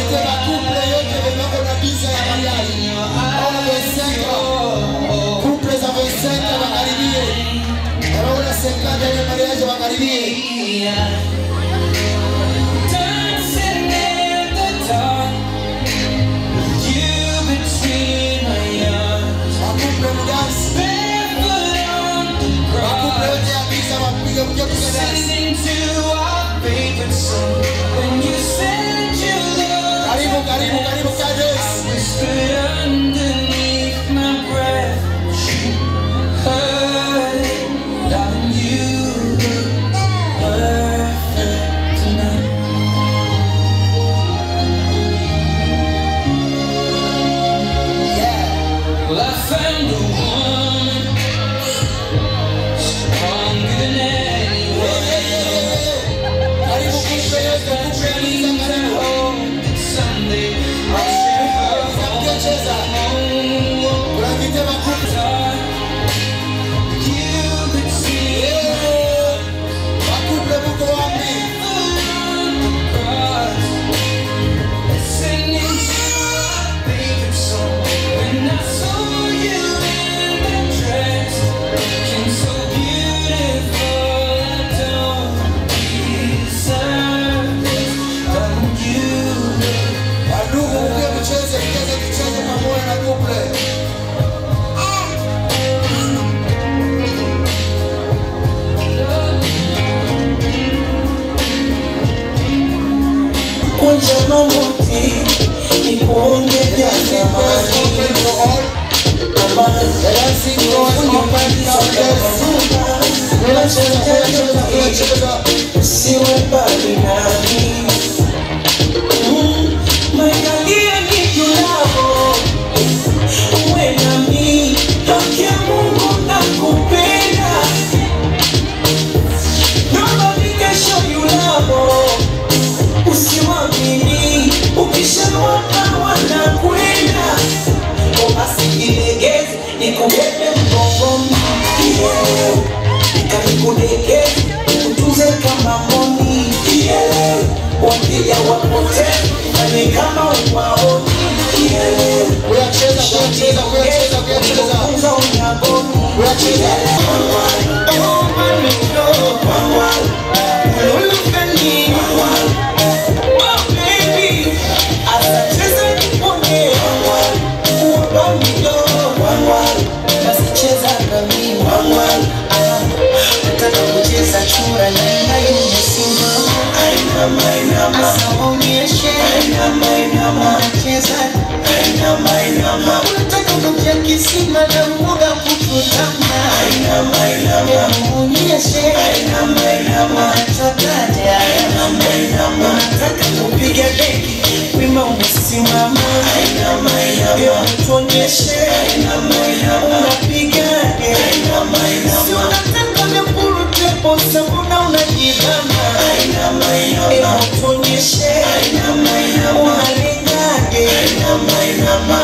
Dancing in the dark, you between my arms. Barefoot on the grass, listening to our favorite song. When you said you loved me, I whispered underneath my breath. Heard it, darling, you look perfect tonight. Yeah. Well, I found a woman stronger than anyone. She shares my dreams and hope that someday I'll share her home. You could see it. Listening to our favorite song. When I saw you in that dress, looking so beautiful, I don't deserve this, but you Kunja mamuti, niponge vya zamani. Amani, usiwe mbali nami. Maangalia nikulao, uwe nami. Haki ya Mungu nakupenda. Nobody can show you love. Usiwamini, ukishawapa wanakwenda. Basi jilegeze, nikubebe mgongoni. Yeah. Nikanikudekeze, nikutunze kama mboni. Yeah. Wambia wapote, nani kama uwaoni. Yeah. Uyacheza, uyacheza, uyacheza, uyacheza. Unafunza unyagoni. Uyacheza. Oh, mami, no. Ululufeni. Oh, baby. Asacheza nipone. Uwabamilo. Nasicheza kami. Nataka kucheza chura na inayomesimama. Ainama, ainama. Asa waonyeshe. Ainama, ainama. Nacheza. Ainama, ainama. Unataka kukia kisima na mwoga kututama. Ainama, ainama. Waonyeshe. Ainama, ainama. Natakaje. Ainama, ainama. Unataka kupiga deki. Wima umesimama. Ainama, ainama. Tuonyeshe. Ainama, ainama. Unapigaje. Ainama, ainama. Si unataka mekuru tepo sabuna unajibama. Ainama, ainama. Tuonyeshe. Ainama, ainama. Unalingaje. Ainama, ainama.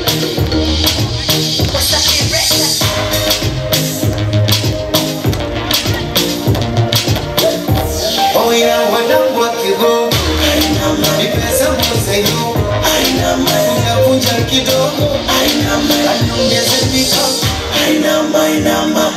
Oh yeah, wanangu wa Kigongo. Ainama. Ni pesa mwenzeyo. Ainama. Kunja kidogo. Ainama. Aniongeze pika. Ainama, ainama.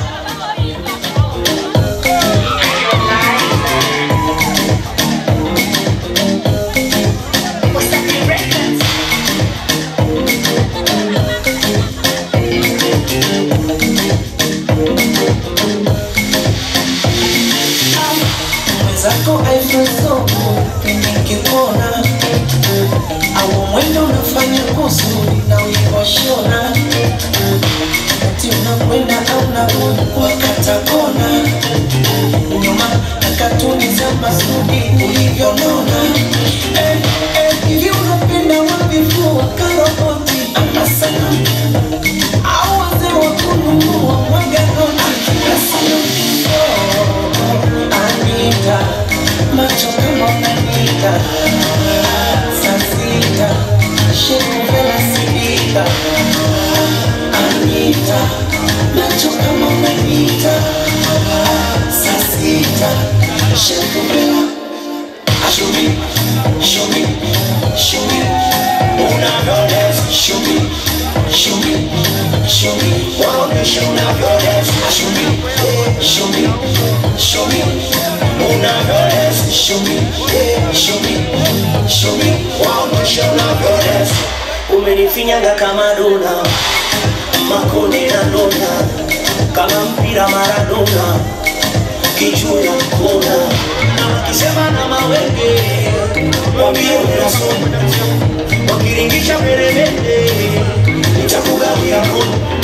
washona ati unakwenda au unarudi wakata kona nyuma na katuni za masudi ulivyonona eh, eh, hivi unapenda wavifua karoboti ama sana au wazee wa kununua mwaganoni kasana oh, Anita macho kama unanita sasita sheku vela sidika Anita macho kama unanita sasita sheku vela show me, show me, show me unavyodance show me, show me, show me waonesha unavyodance show me, show me, show me unavyodance show me, show me, show me waonesha unavyodance umenifinyaga kama dona makoni na nona kama mpira Maradona kijua ya kona na wakisema na mawenge wambie unasoma wakiringisha peremende nitakugawia kono